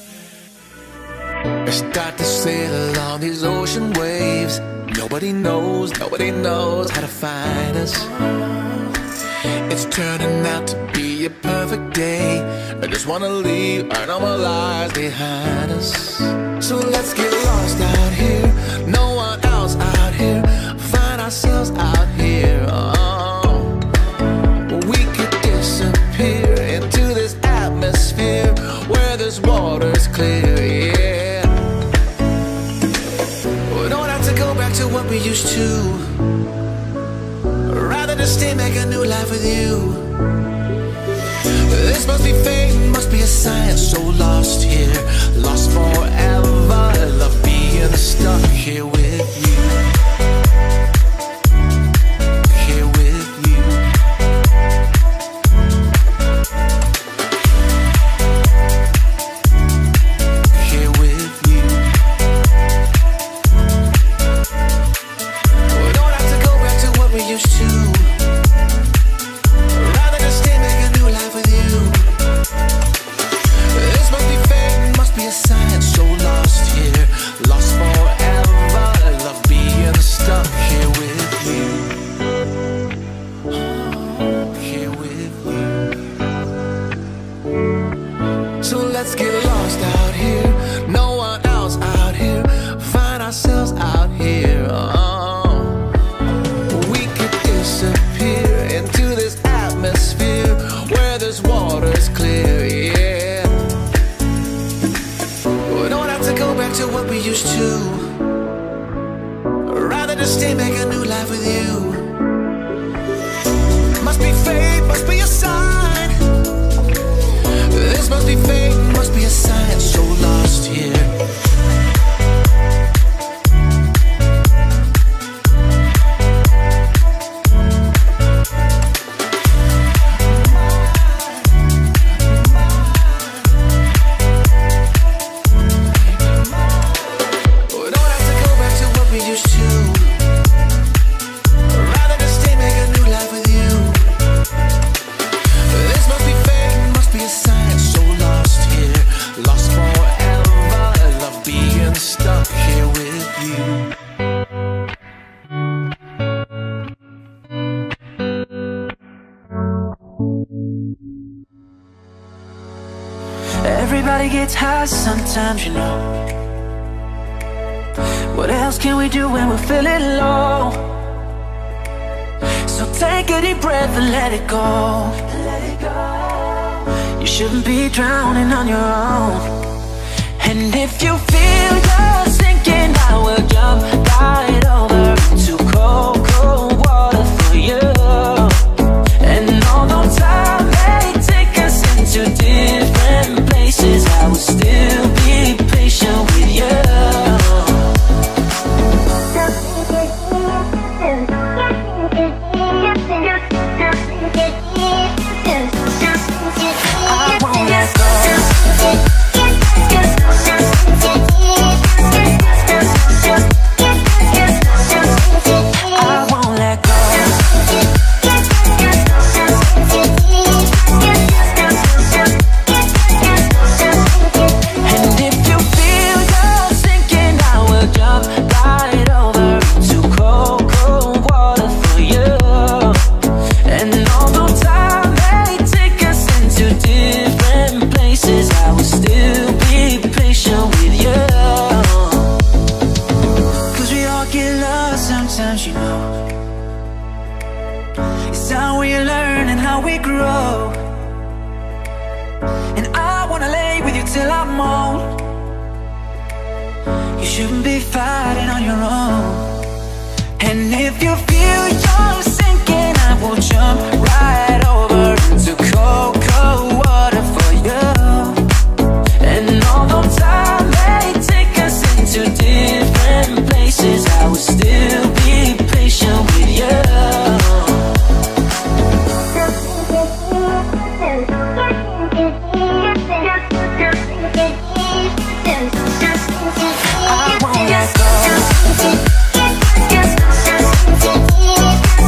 I start to sail along these ocean waves. Nobody knows, nobody knows how to find us. It's turning out to be a perfect day. I just wanna leave our normal lives behind us. So let's get lost out here. No one else out here. Find ourselves out here. Oh, we could disappear into this atmosphere where this water's clear, yeah. We don't have to go back to what we used to. Rather just stay, make a new life with you. This must be fate, must be a sign. So lost here, lost forever. I love being stuck here with you. Here with you. Here with you. We don't have to go back to what we used to. Rather just stay, make a new life with you. This must be fate, must be a sign. So lost here, lost forever. I love being stuck here with you. Here with you. So let's get lost out here. No one else out here. Find ourselves out here. Oh, we could disappear into this atmosphere where this water's clear, yeah. We don't have to go back to what we used to. Rather just stay, make a new life with you. Must be fate, must be a sign. This must be fate, must be a sign. So lost here. We don't have to go back to what we used to. Rather just stay, make a new life with you. This must be fate, must be a sign. So lost here, lost forever. I love being stuck here with you. Everybody gets high sometimes, you know. What else can we do when we're feeling low? So take a deep breath and let it go. Let it go. You shouldn't be drowning on your own. And if you feel you're sinking, I will jump right over to cold, cold water for you. And although time may take us into different places, I will still be patient with you. I won't let go. I won't let go. And if you feel you're sinking, I will jump right over to cold, cold water for you. And although time may take us into different places, I will still be patient with you. Cause we all get lost sometimes, you know. It's how we learn and how we grow. And I wanna lay with you till I'm old. You shouldn't be fighting on your own. And if you feel you're sinking, I will jump right over to cold, cold water for you. And although time may take us into different places, I will still be patient with you. I won't let go.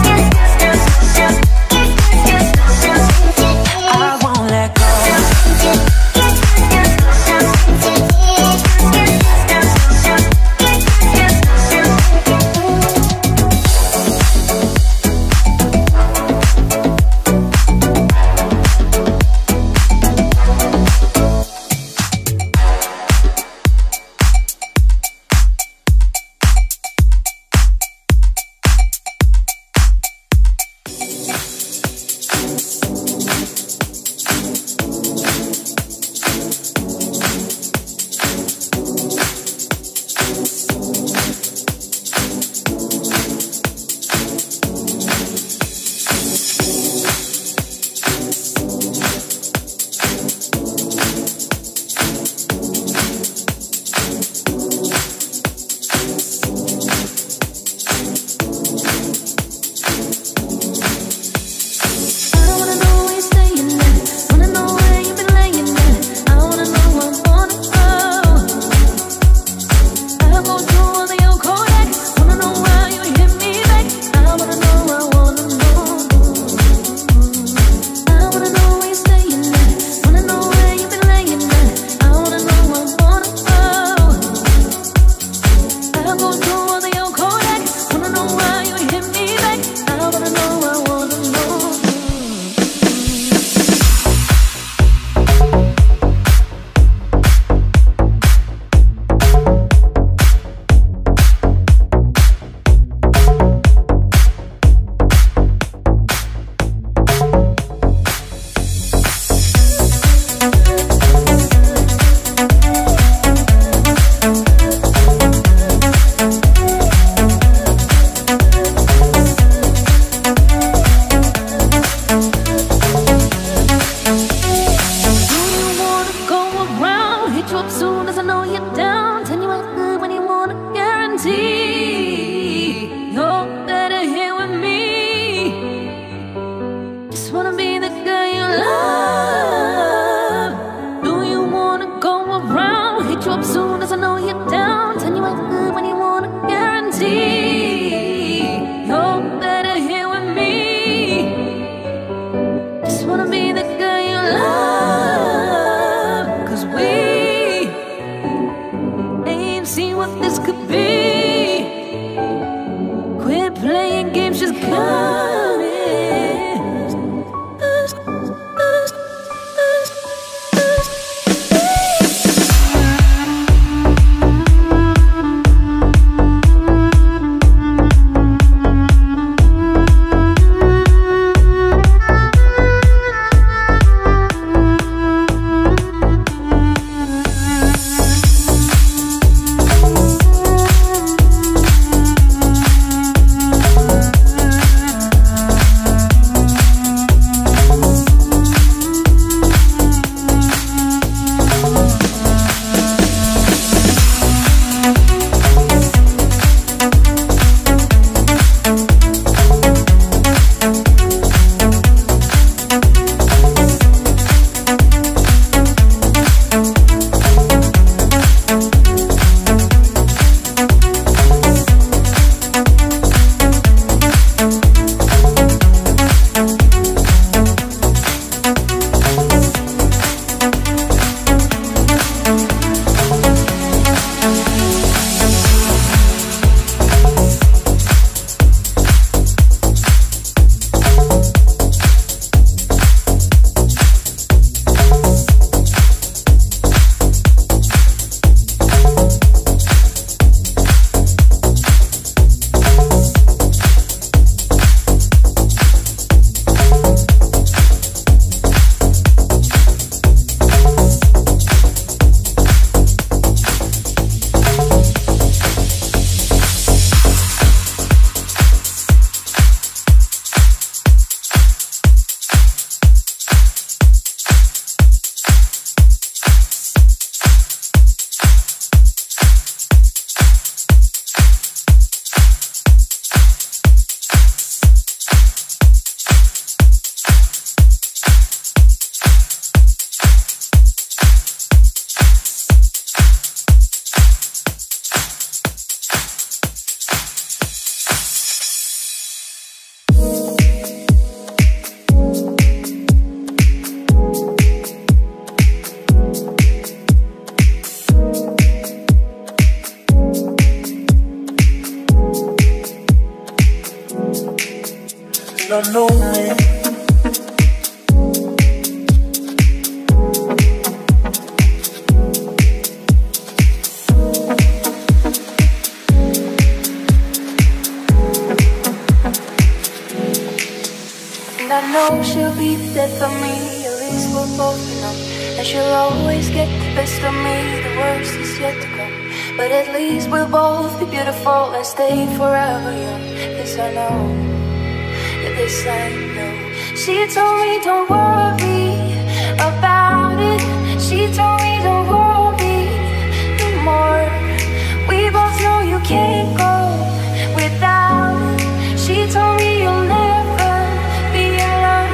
don't know me. And I know she'll be the death of me, at least we're both enough. And she'll always get the best of me, the worst is yet to come. But at least we'll both be beautiful and stay forever young. This I know, this I know. She told me don't worry about it. She told me don't worry no more. We both know you can't go without it. She told me you'll never be alone.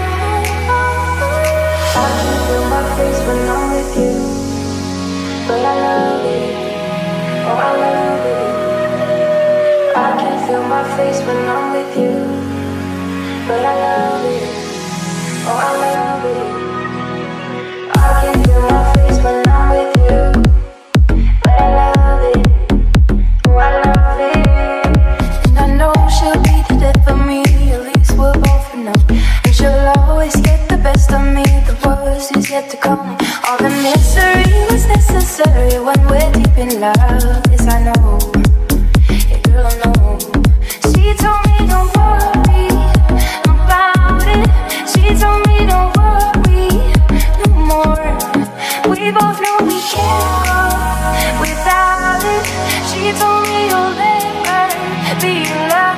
I can feel my face when I'm with you, but I love it. Oh, I love it. I can feel my face when I'm with you, but I love it. Oh, I love it. I can feel my face when I'm with you, but I love it. Oh, I love it. And I know she'll be the death of me, at least we're both enough. And she'll always get the best of me, the worst is yet to come. All the misery was necessary when we're deep in love. Yes, I know. Yeah, girl, I know. She told me don't worry about it. She told me don't worry no more. We both know we can't go without it. She told me you'll never be alone.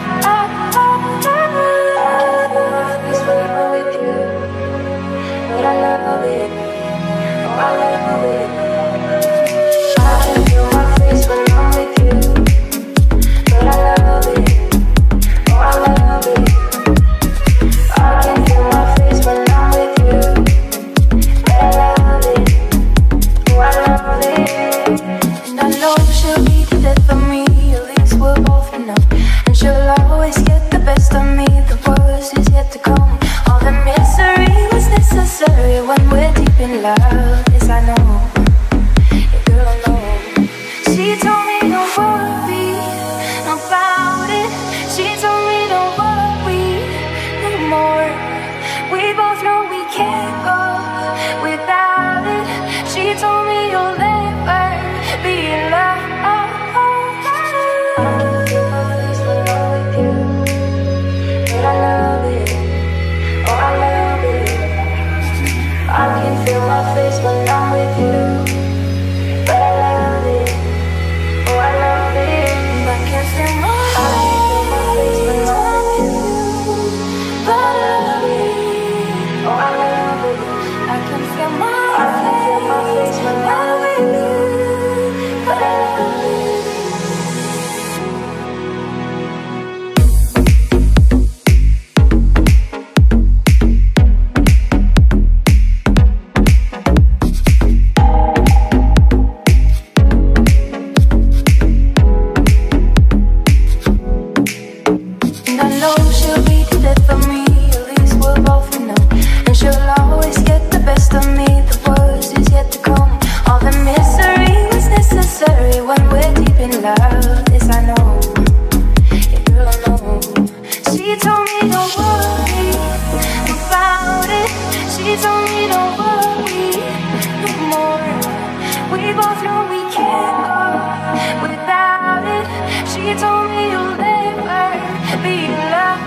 I'm with you, but I love it. Oh, I love it. I can feel my face when I'm with you, but I love it. Oh, I love it. I can feel my face when I'm with you, but I love it. Oh, I love it. And I know she'll be the death of me, at least we're both enough. And she'll always get the best of me, the worst is yet to come. All the misery was necessary when we're deep in love. Yes, I know. Yeah, girl, I know. She told me don't worry about it. She told me don't worry no more. We both know we can't go without it. She told me you'll never be in love. I can feel my face when I'm with you, but I love it. Oh, I love it. I can feel my face when I'm with you, but I love it. Oh, I love it. I can feel my face when I'm with you, but I love it. Oh, I love it. I can feel my face when I'm with you, but I love it. And I know she'll be the death of me, at least we're both enough. And she'll always get the best of me, the worst is yet to come. All the misery was necessary when we're deep in love. Yes, I know. Yeah, girl, I know. She told me don't worry about it. She told me don't worry no more. We both know we can't go without it. She told me you'll never be alone.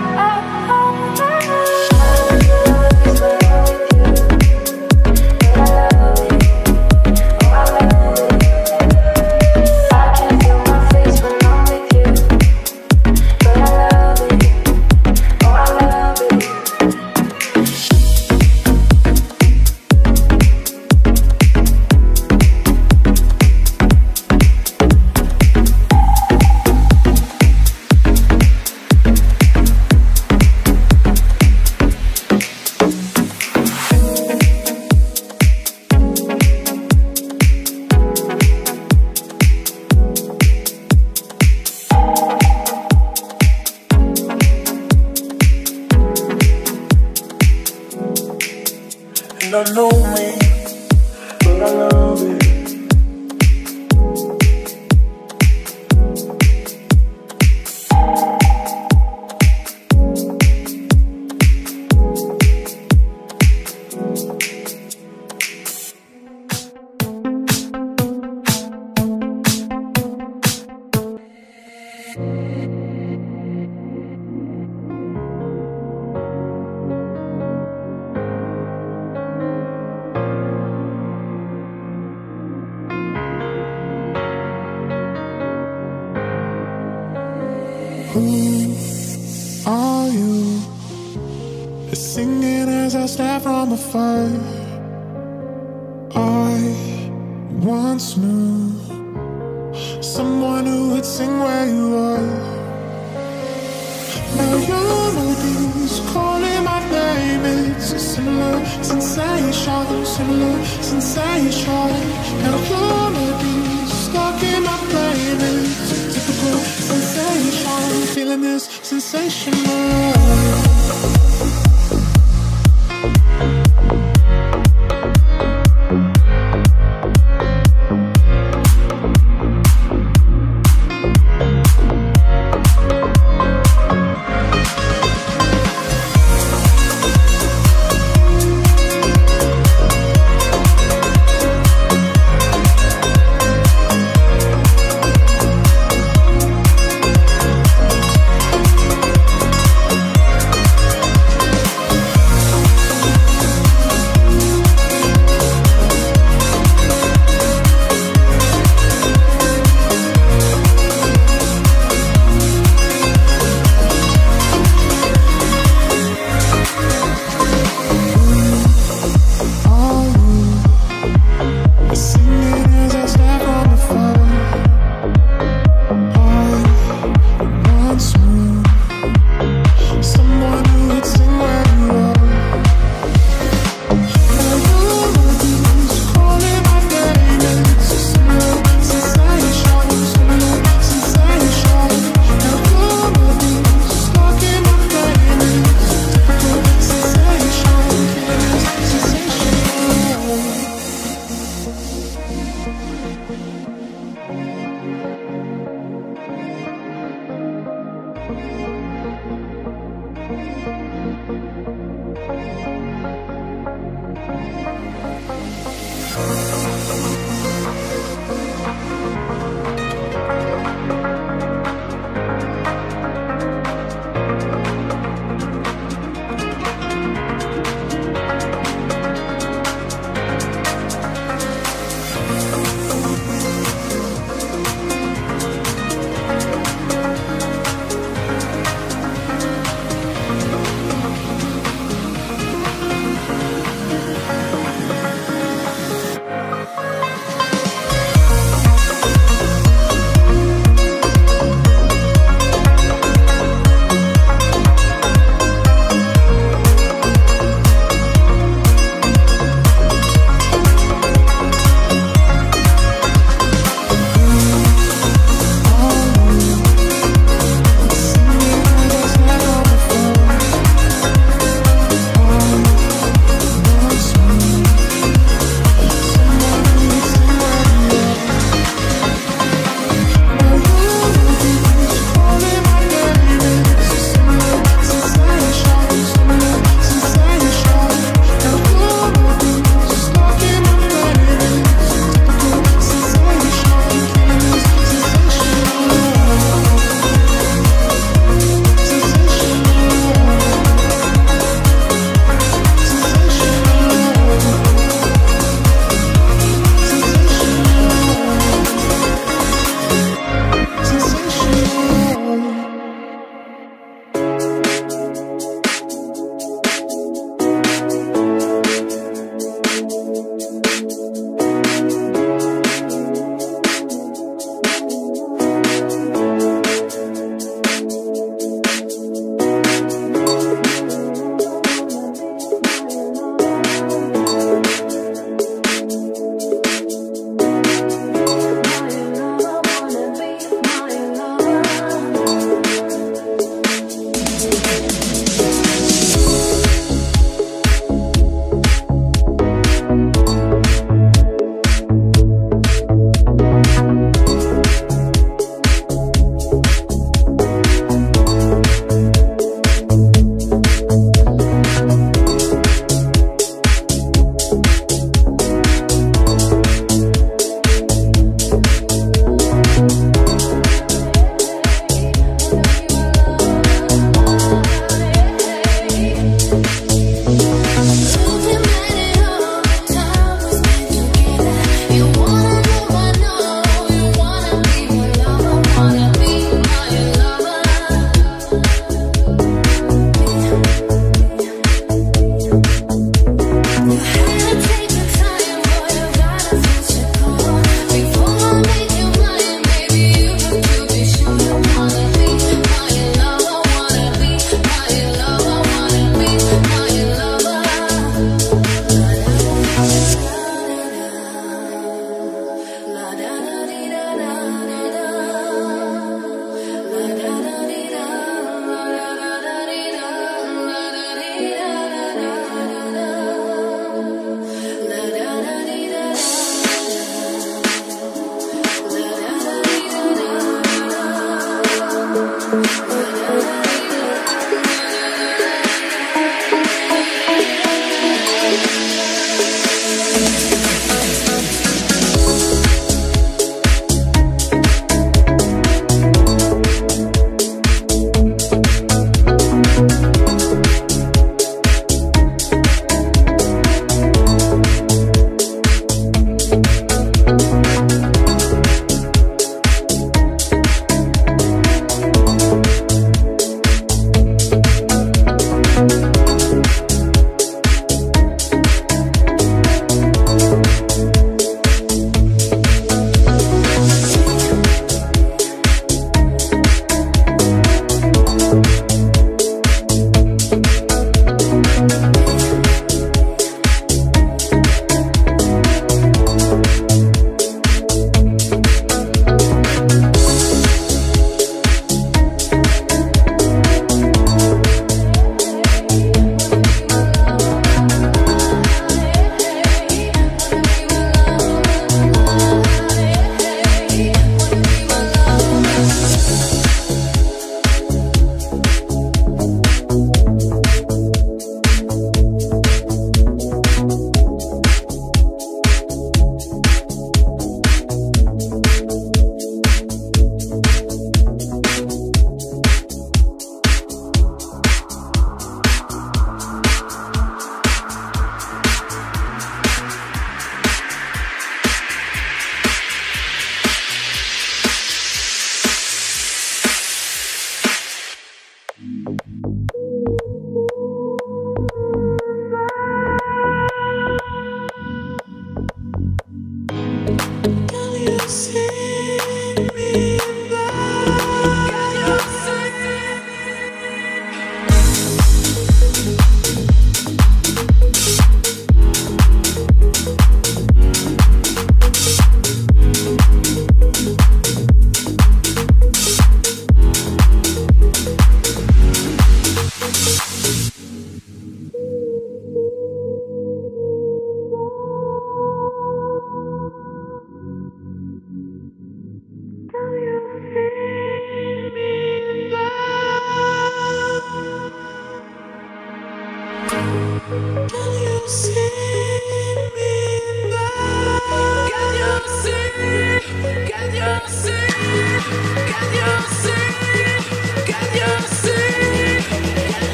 You don't know me, but I love it. you are singing as I stare from afar. I once knew someone who would sing where you are. Now your melodies calling my name. It's a similar sensation, similar sensation. Now your melodies stuck in my brain. It's a typical sensation, feeling this sensation.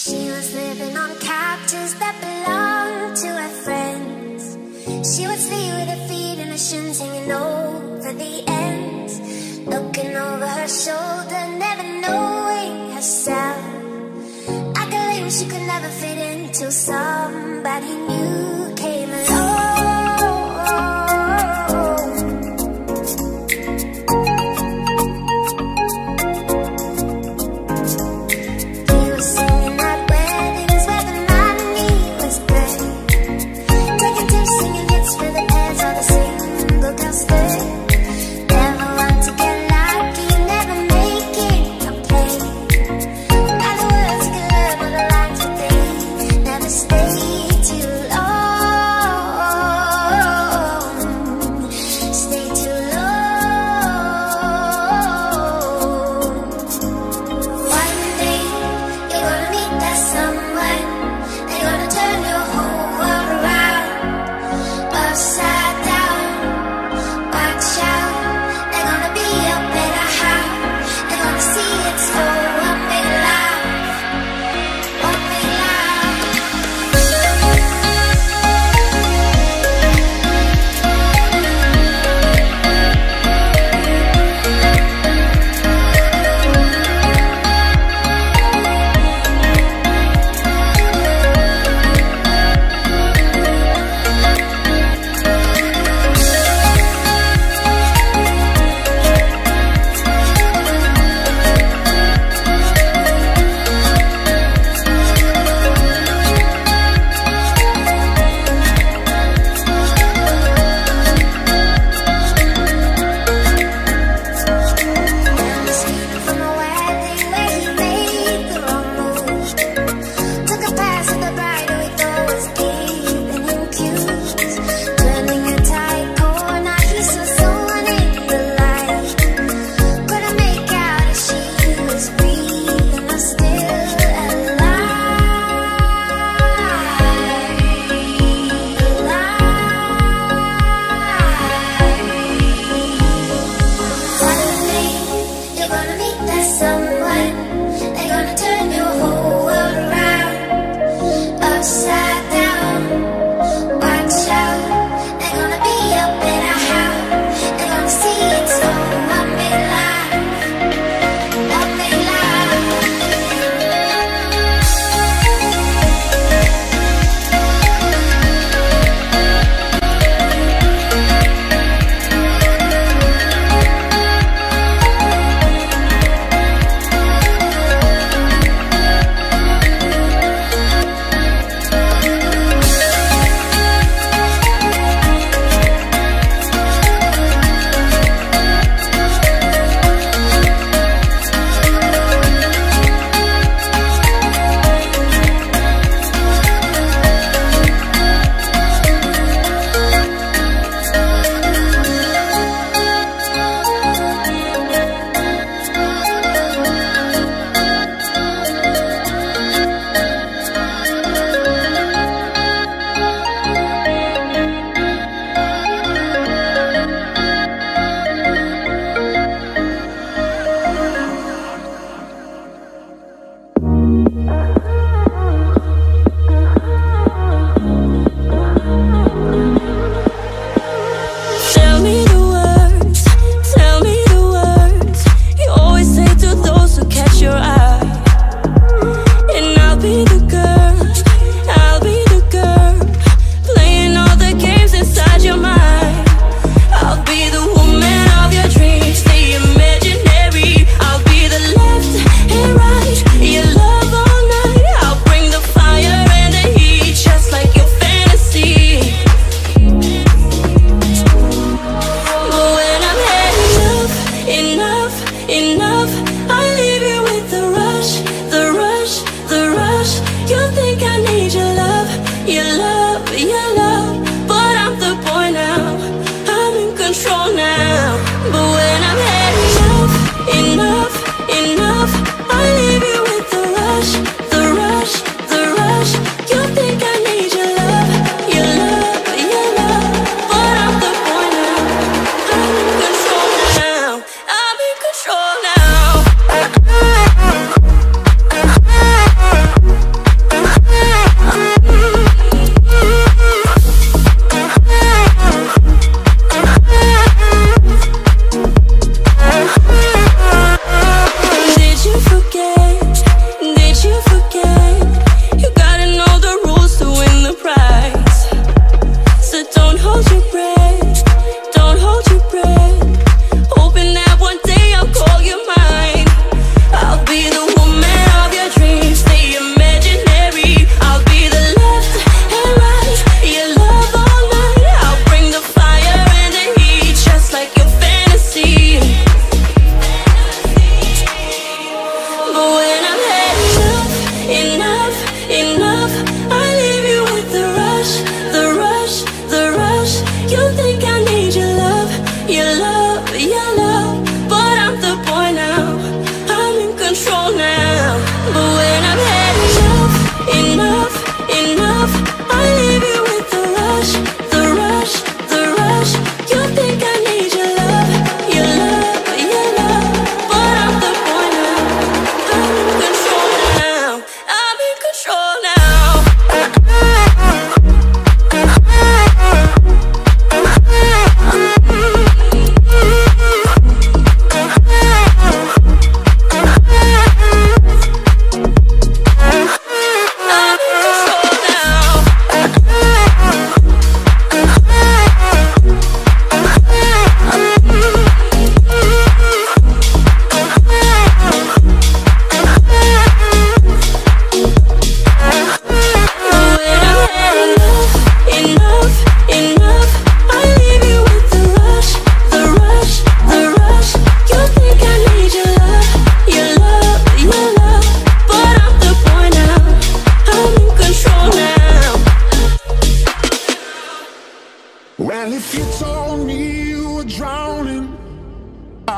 She was living on couches that belonged to her friends. She would sleep with her feet in her shins hanging over the ends, looking over her shoulder, never knowing herself. I believe she could never fit in till somebody new came along. Stay too long.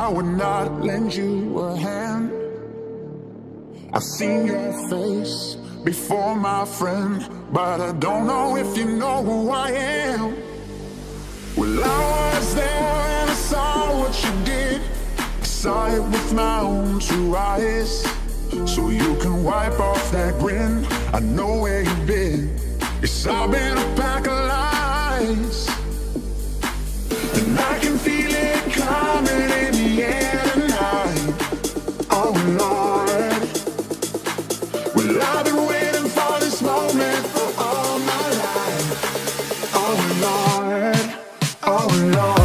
I would not lend you a hand. I've seen your face before, my friend, but I don't know if you know who I am. Well, I was there and I saw what you did. I saw it with my own two eyes. So you can wipe off that grin. I know where you've been. Yes, I've been a pack of lies, and I can feel it coming in the air tonight. Oh Lord, well, I've been waiting for this moment for all my life. Oh Lord, oh Lord.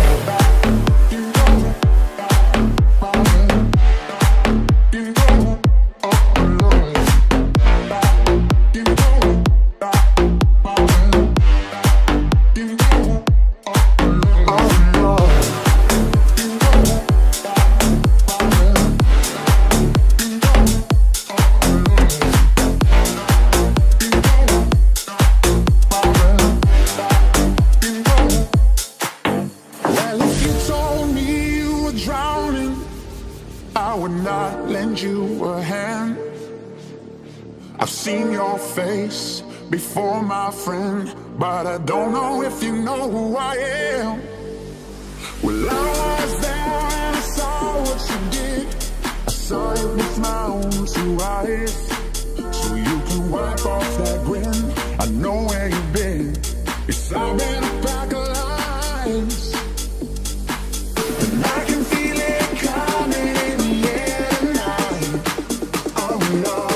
Face before, my friend, but I don't know if you know who I am. Well, I was there and I saw what you did. I saw it with my own two eyes. So you can wipe off that grin. I know where you've been. It's I've been a pack of lies, and I can feel it coming in the air tonight. Oh Lord.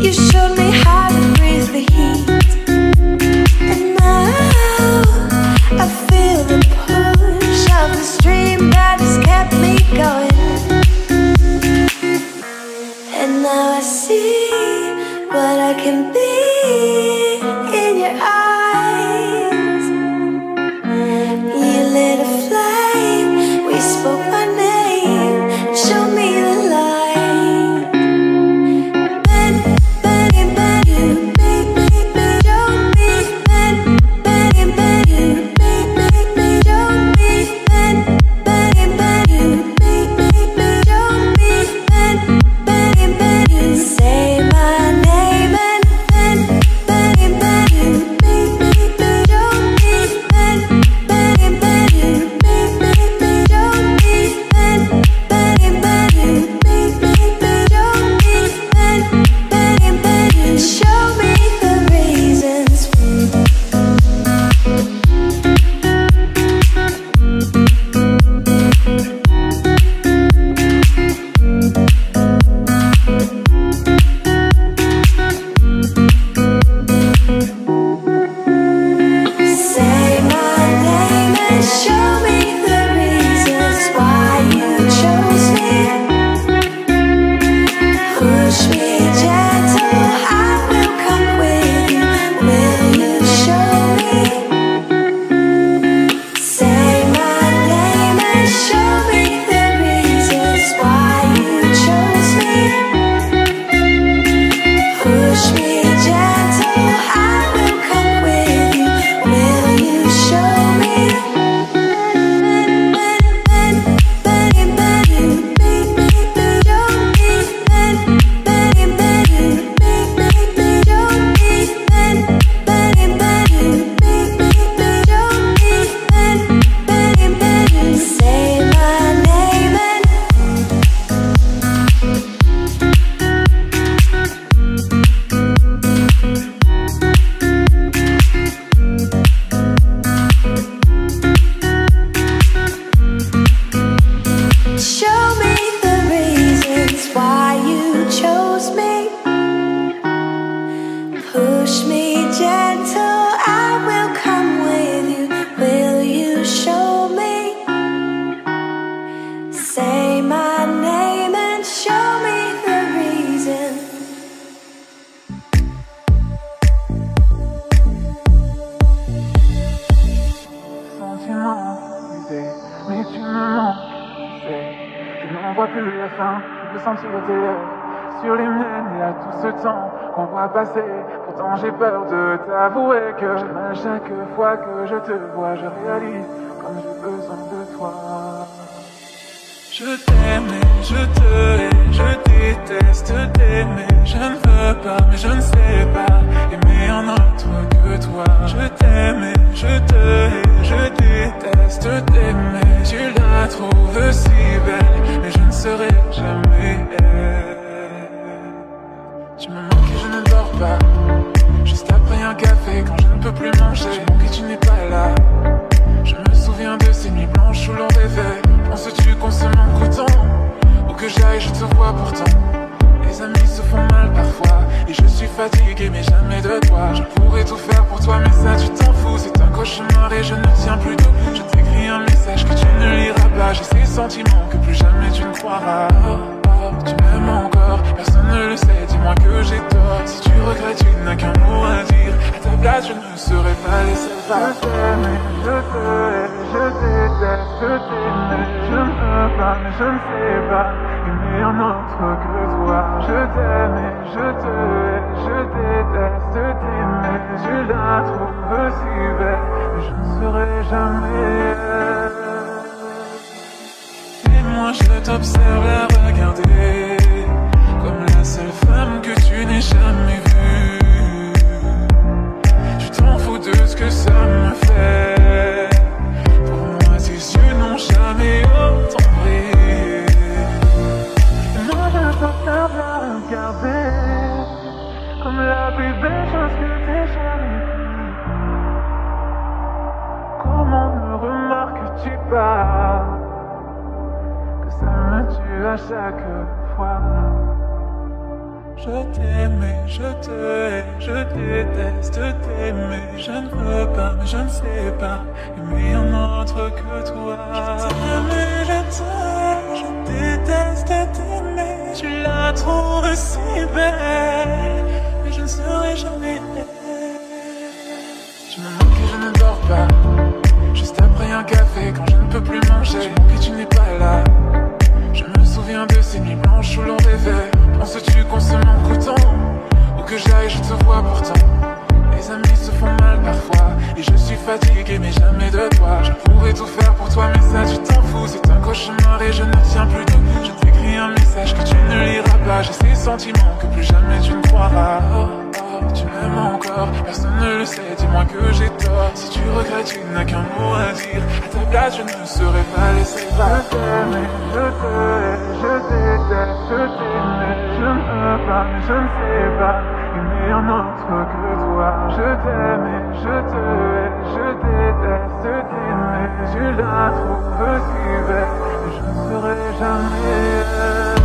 You showed me how to breathe the heat. And now I feel the push of the stream that has kept me going. And now I see what I can be in your eyes. You lit a flame, we spoke my name, showed me the light. Sur les miennes, il y a tout ce temps qu'on voit passer. Pourtant j'ai peur de t'avouer que j'ai mal chaque fois que je te vois. Je réalise comme j'ai besoin de toi. Je t'aime et je te hais, je déteste t'aimer. Je ne veux pas mais je ne sais pas aimer un autre que toi. Je t'aime et je te hais, je déteste t'aimer. Tu la trouves si belle mais je ne serai jamais elle. Tu me manques et je ne dors pas. Juste après un café quand je ne peux plus manger. Tu manques et tu n'es pas là. Je me souviens de ces nuits blanches où l'on rêvait. Penses-tu qu'on se manque autant? Où que j'aille je te vois pourtant. Les amis se font mal parfois. Et je suis fatigué mais jamais de toi. Je pourrais tout faire pour toi mais ça tu t'en fous. C'est un cauchemar et je ne tiens plus debout. Je t'écris un message que tu ne liras pas. J'ai ces sentiments que plus jamais tu ne croiras. Oh, oh, tu m'aimes encore, personne ne le sait, dis-moi que j'ai tort. Si tu regrettes tu n'as qu'un mot à dire. À ta place je ne serais pas laissé faire. Je t'aime et je te hais, je déteste t'aimer. Je ne veux pas mais je ne sais pas aimer un autre que toi. Je t'aime et je te hais, je déteste t'aimer. Tu la trouves si belle mais je ne serai jamais elle. Et moi je t'observe la regarder comme la seule femme que tu n'aies jamais vue. Tu t'en fous de ce que ça me fait. Pour moi tes yeux n'ont jamais autant brillé. Et moi je t'observe la regarder comme la plus belle chose que t'aies jamais vue. Comment ne remarques-tu pas que ça me tue à chaque fois? Je t'aime et je Je te hais, je déteste t'aimer. Je ne veux pas, mais je ne sais pas aimer un autre que toi. Je t'aime et je t'aime, je déteste t'aimer. Tu la trouves si belle, mais je ne serai jamais elle. Je me manque et je ne dors pas, juste après un café quand je ne peux plus manger. Je manque et tu n'es pas là. Je me souviens de ces nuits blanches où l'on rêvait. Penses-tu qu'on se manque autant? Où que j'aille je te vois pourtant. Les amis se font mal parfois, et je suis fatigué mais jamais de toi. Je pourrais tout faire pour toi mais ça tu t'en fous. C'est un cauchemar et je ne tiens plus debout. Je t'écris un message que tu ne liras pas. J'ai ces sentiments que plus jamais tu ne croiras. Oh, oh, tu m'aimes encore, personne ne le sait, dis-moi que j'ai tort. Si tu regrettes tu n'as qu'un mot à dire. À ta place je ne serais pas laissé faire. Je t'aime, je te hais, je déteste t'aimer. Je ne peux pas mais je ne sais pas aimer un autre que toi. Je t'aime et je te hais, je déteste t'aimer. Tu la trouves si belle, mais je ne serai jamais elle.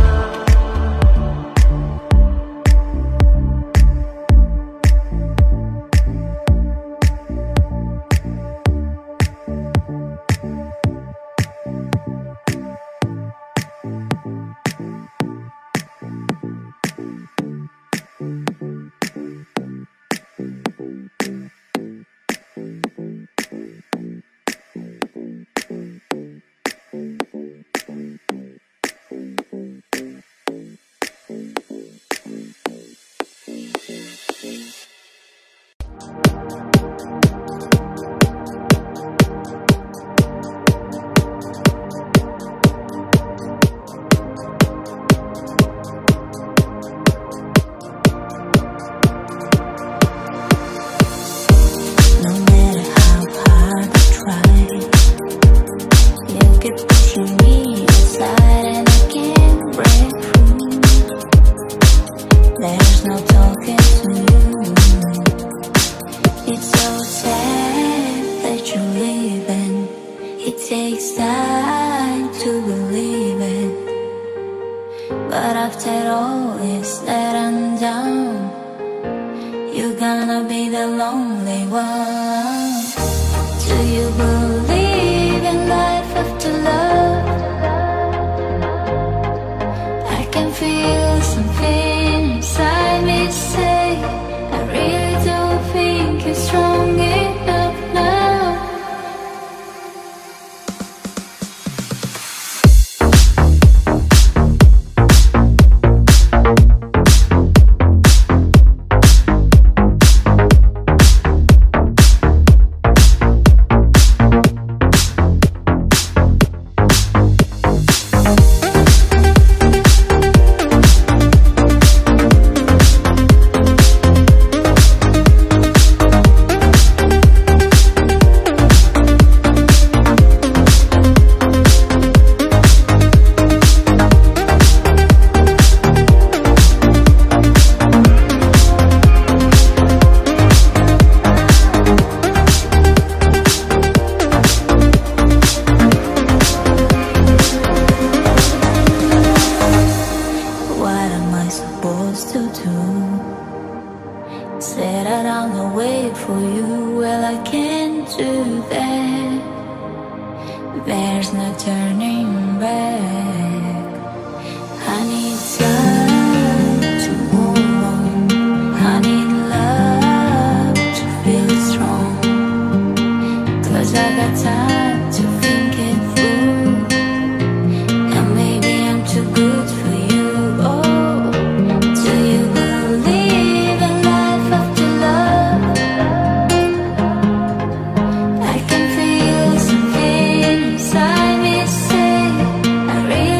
I really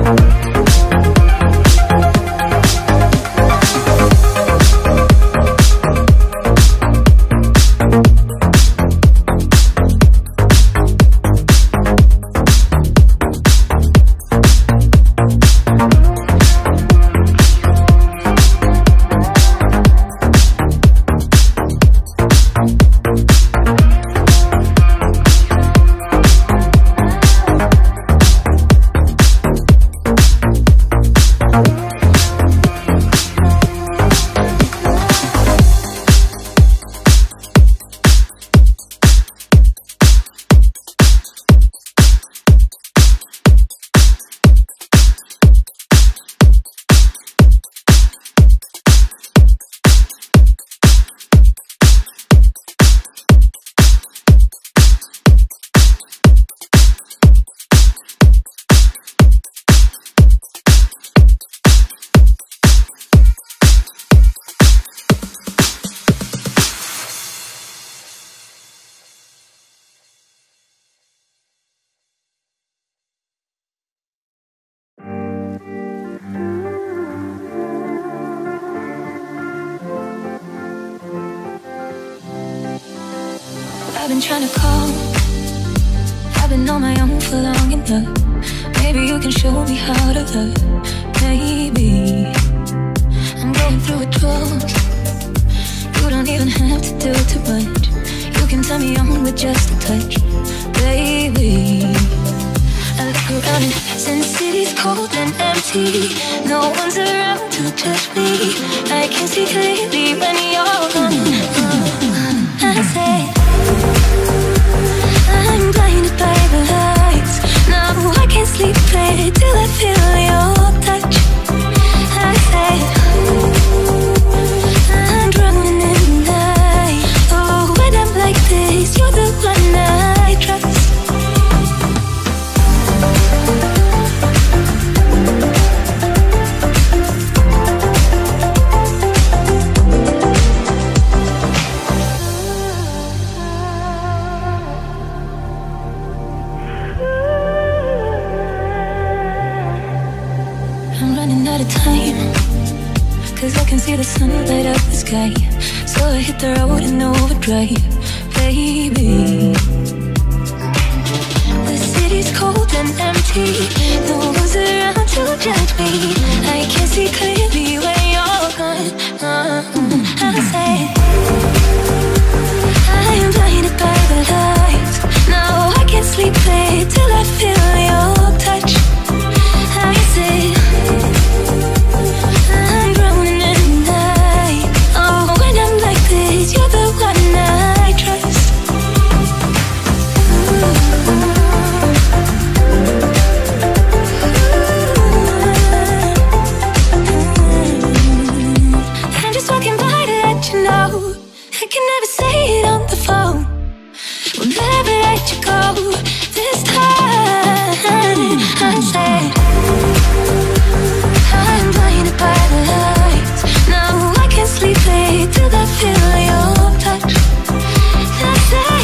I've been trying to call, I've been on my own for long enough. Maybe you can show me how to love. Maybe I'm going through withdrawals. You don't even have to do too much. You can turn me on with just a touch, baby. I look around and since city's cold and empty, no one's around to touch me. I can see clearly when you're gone. uh, I say I'm blinded by the lights. Now I can't sleep late till I feel your touch. I say I'm drowning in the night. Oh, when I'm like this, you're the one I trust. Cause I can see the sun light up the sky. So I hit the road in overdrive, baby. The city's cold and empty, no one's around to judge me. I can see clearly when you're gone. uh, I say I'm blinded by the lights. Now I can't sleep late till I feel your touch. I say I'm drowning in the night. Oh, when I'm like this, you're the one I trust. I'm just walking by to let you know I can never say it on the phone. We'll never let you go this time. I say I'm blinded by the lights. Now I can't sleep late till I feel your touch. I say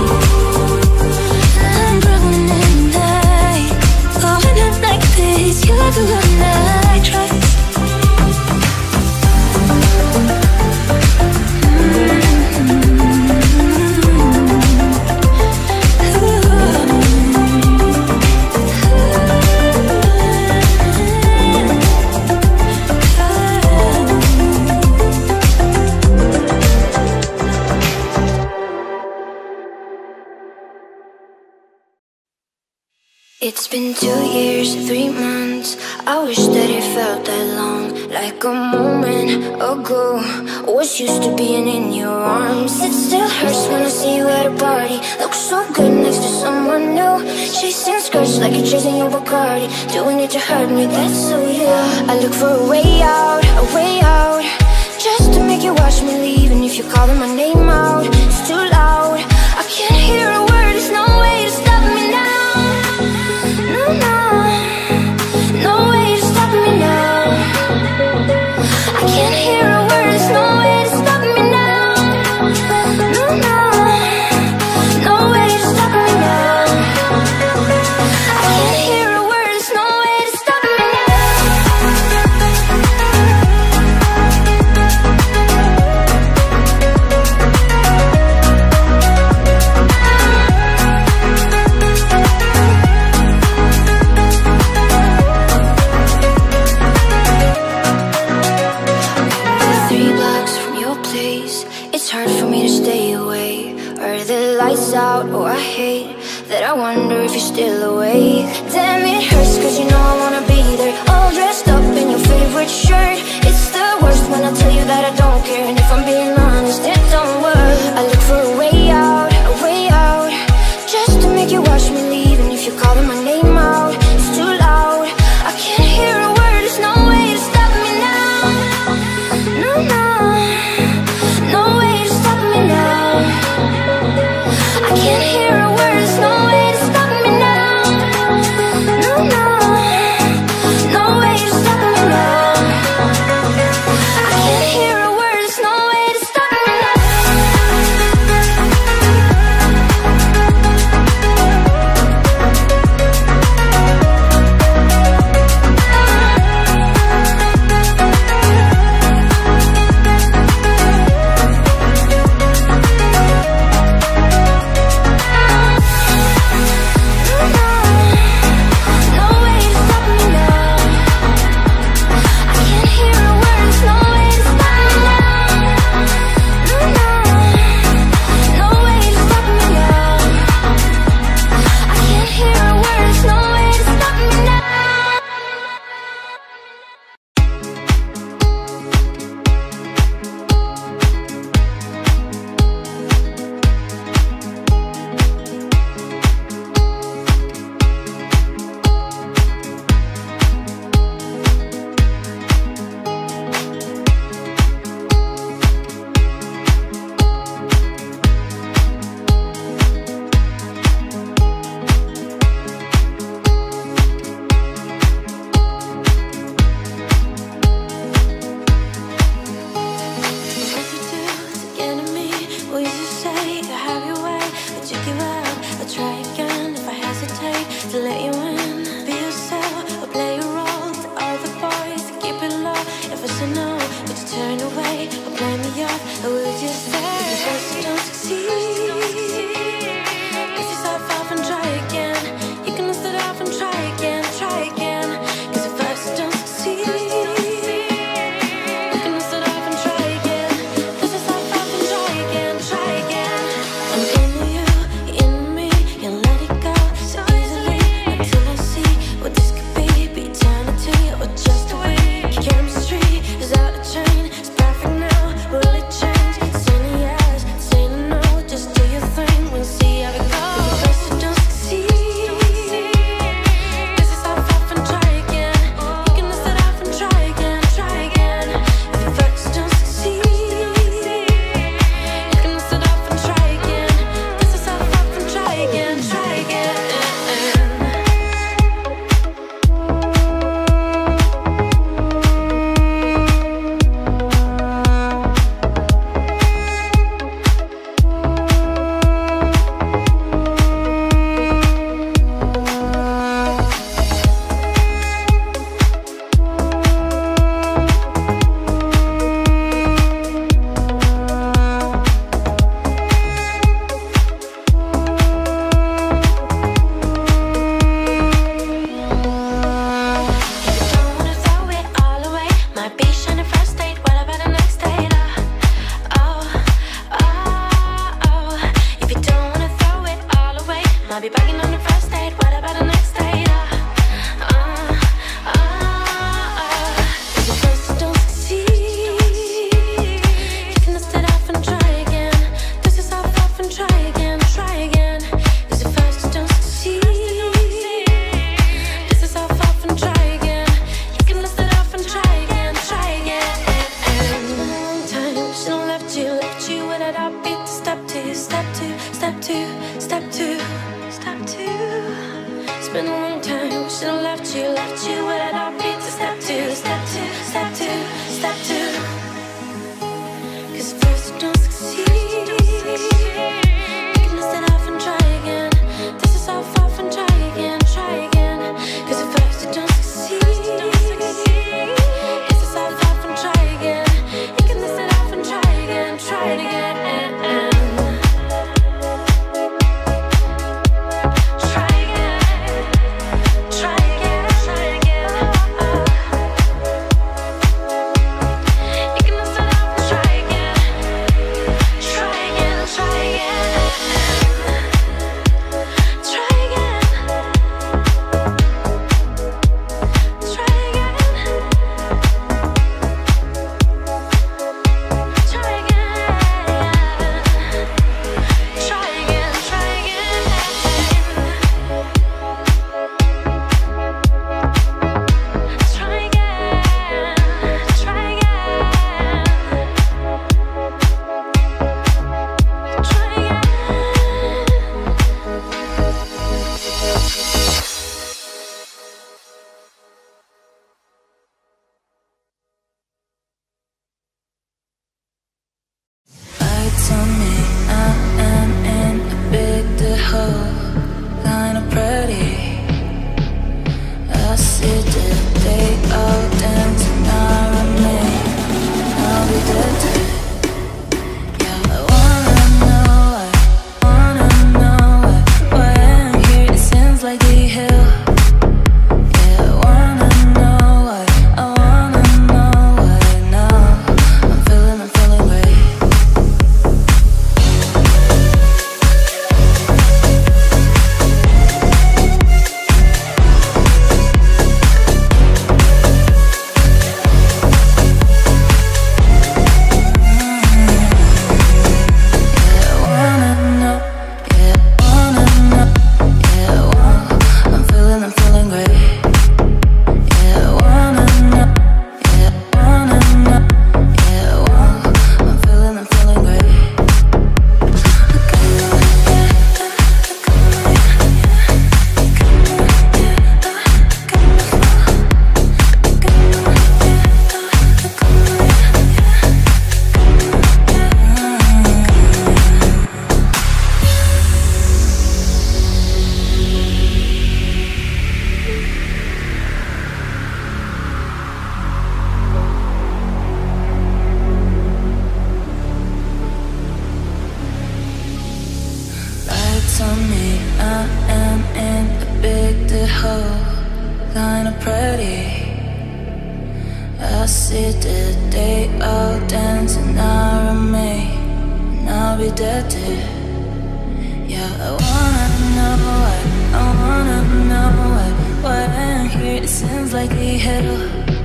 I'm drowning in the night. Oh, when I'm like this, you're the one I trust. It's been two years, three months. I wish that it felt that long. Like a moment ago, was used to being in your arms. It still hurts when I see you at a party. Look so good next to someone new. Chasing skirts like you're chasing your Bacardi. Doing it to hurt me, that's so yeah. I look for a way out, a way out, just to make you watch me leave. And if you're calling my name out, it's too loud. I can't hear a word, there's no way to stop me now. No, no way to stop me now. I can't hear a word, there's no way to stop me now. No, no, no way to stop me now. I can't hear a word, there's no way to stop me that I wonder if you're still awake. Damn, it hurts cause you know I wanna be there, all dressed up in your favorite shirt. It's the worst when I tell you that I don't care, and if I'm being honest, it don't work. I look for a way out, a way out, just to make you watch me leave. And if you're calling my name out, it's too loud. I can't hear a word, there's no way to stop me now. No, no, no way to stop me now. I can't hear a word, there's no way to stop me now. No, no, no way to stop me now. I can't hear a word, there's no way to stop me now. Try again, try again. sit there, they all dance and I remain. I'll be dead too. Yeah, I wanna know why, wanna know why, why I'm here. It seems like the hill. Yeah, I wanna know why, I wanna know why now. I'm feeling, I'm feeling great. On me, I am in a big hole, kinda pretty. I sit there, they all dance and I remain, and I'll be dead too. Yeah, I wanna know why, I wanna know why, why I'm here. It seems like a hell.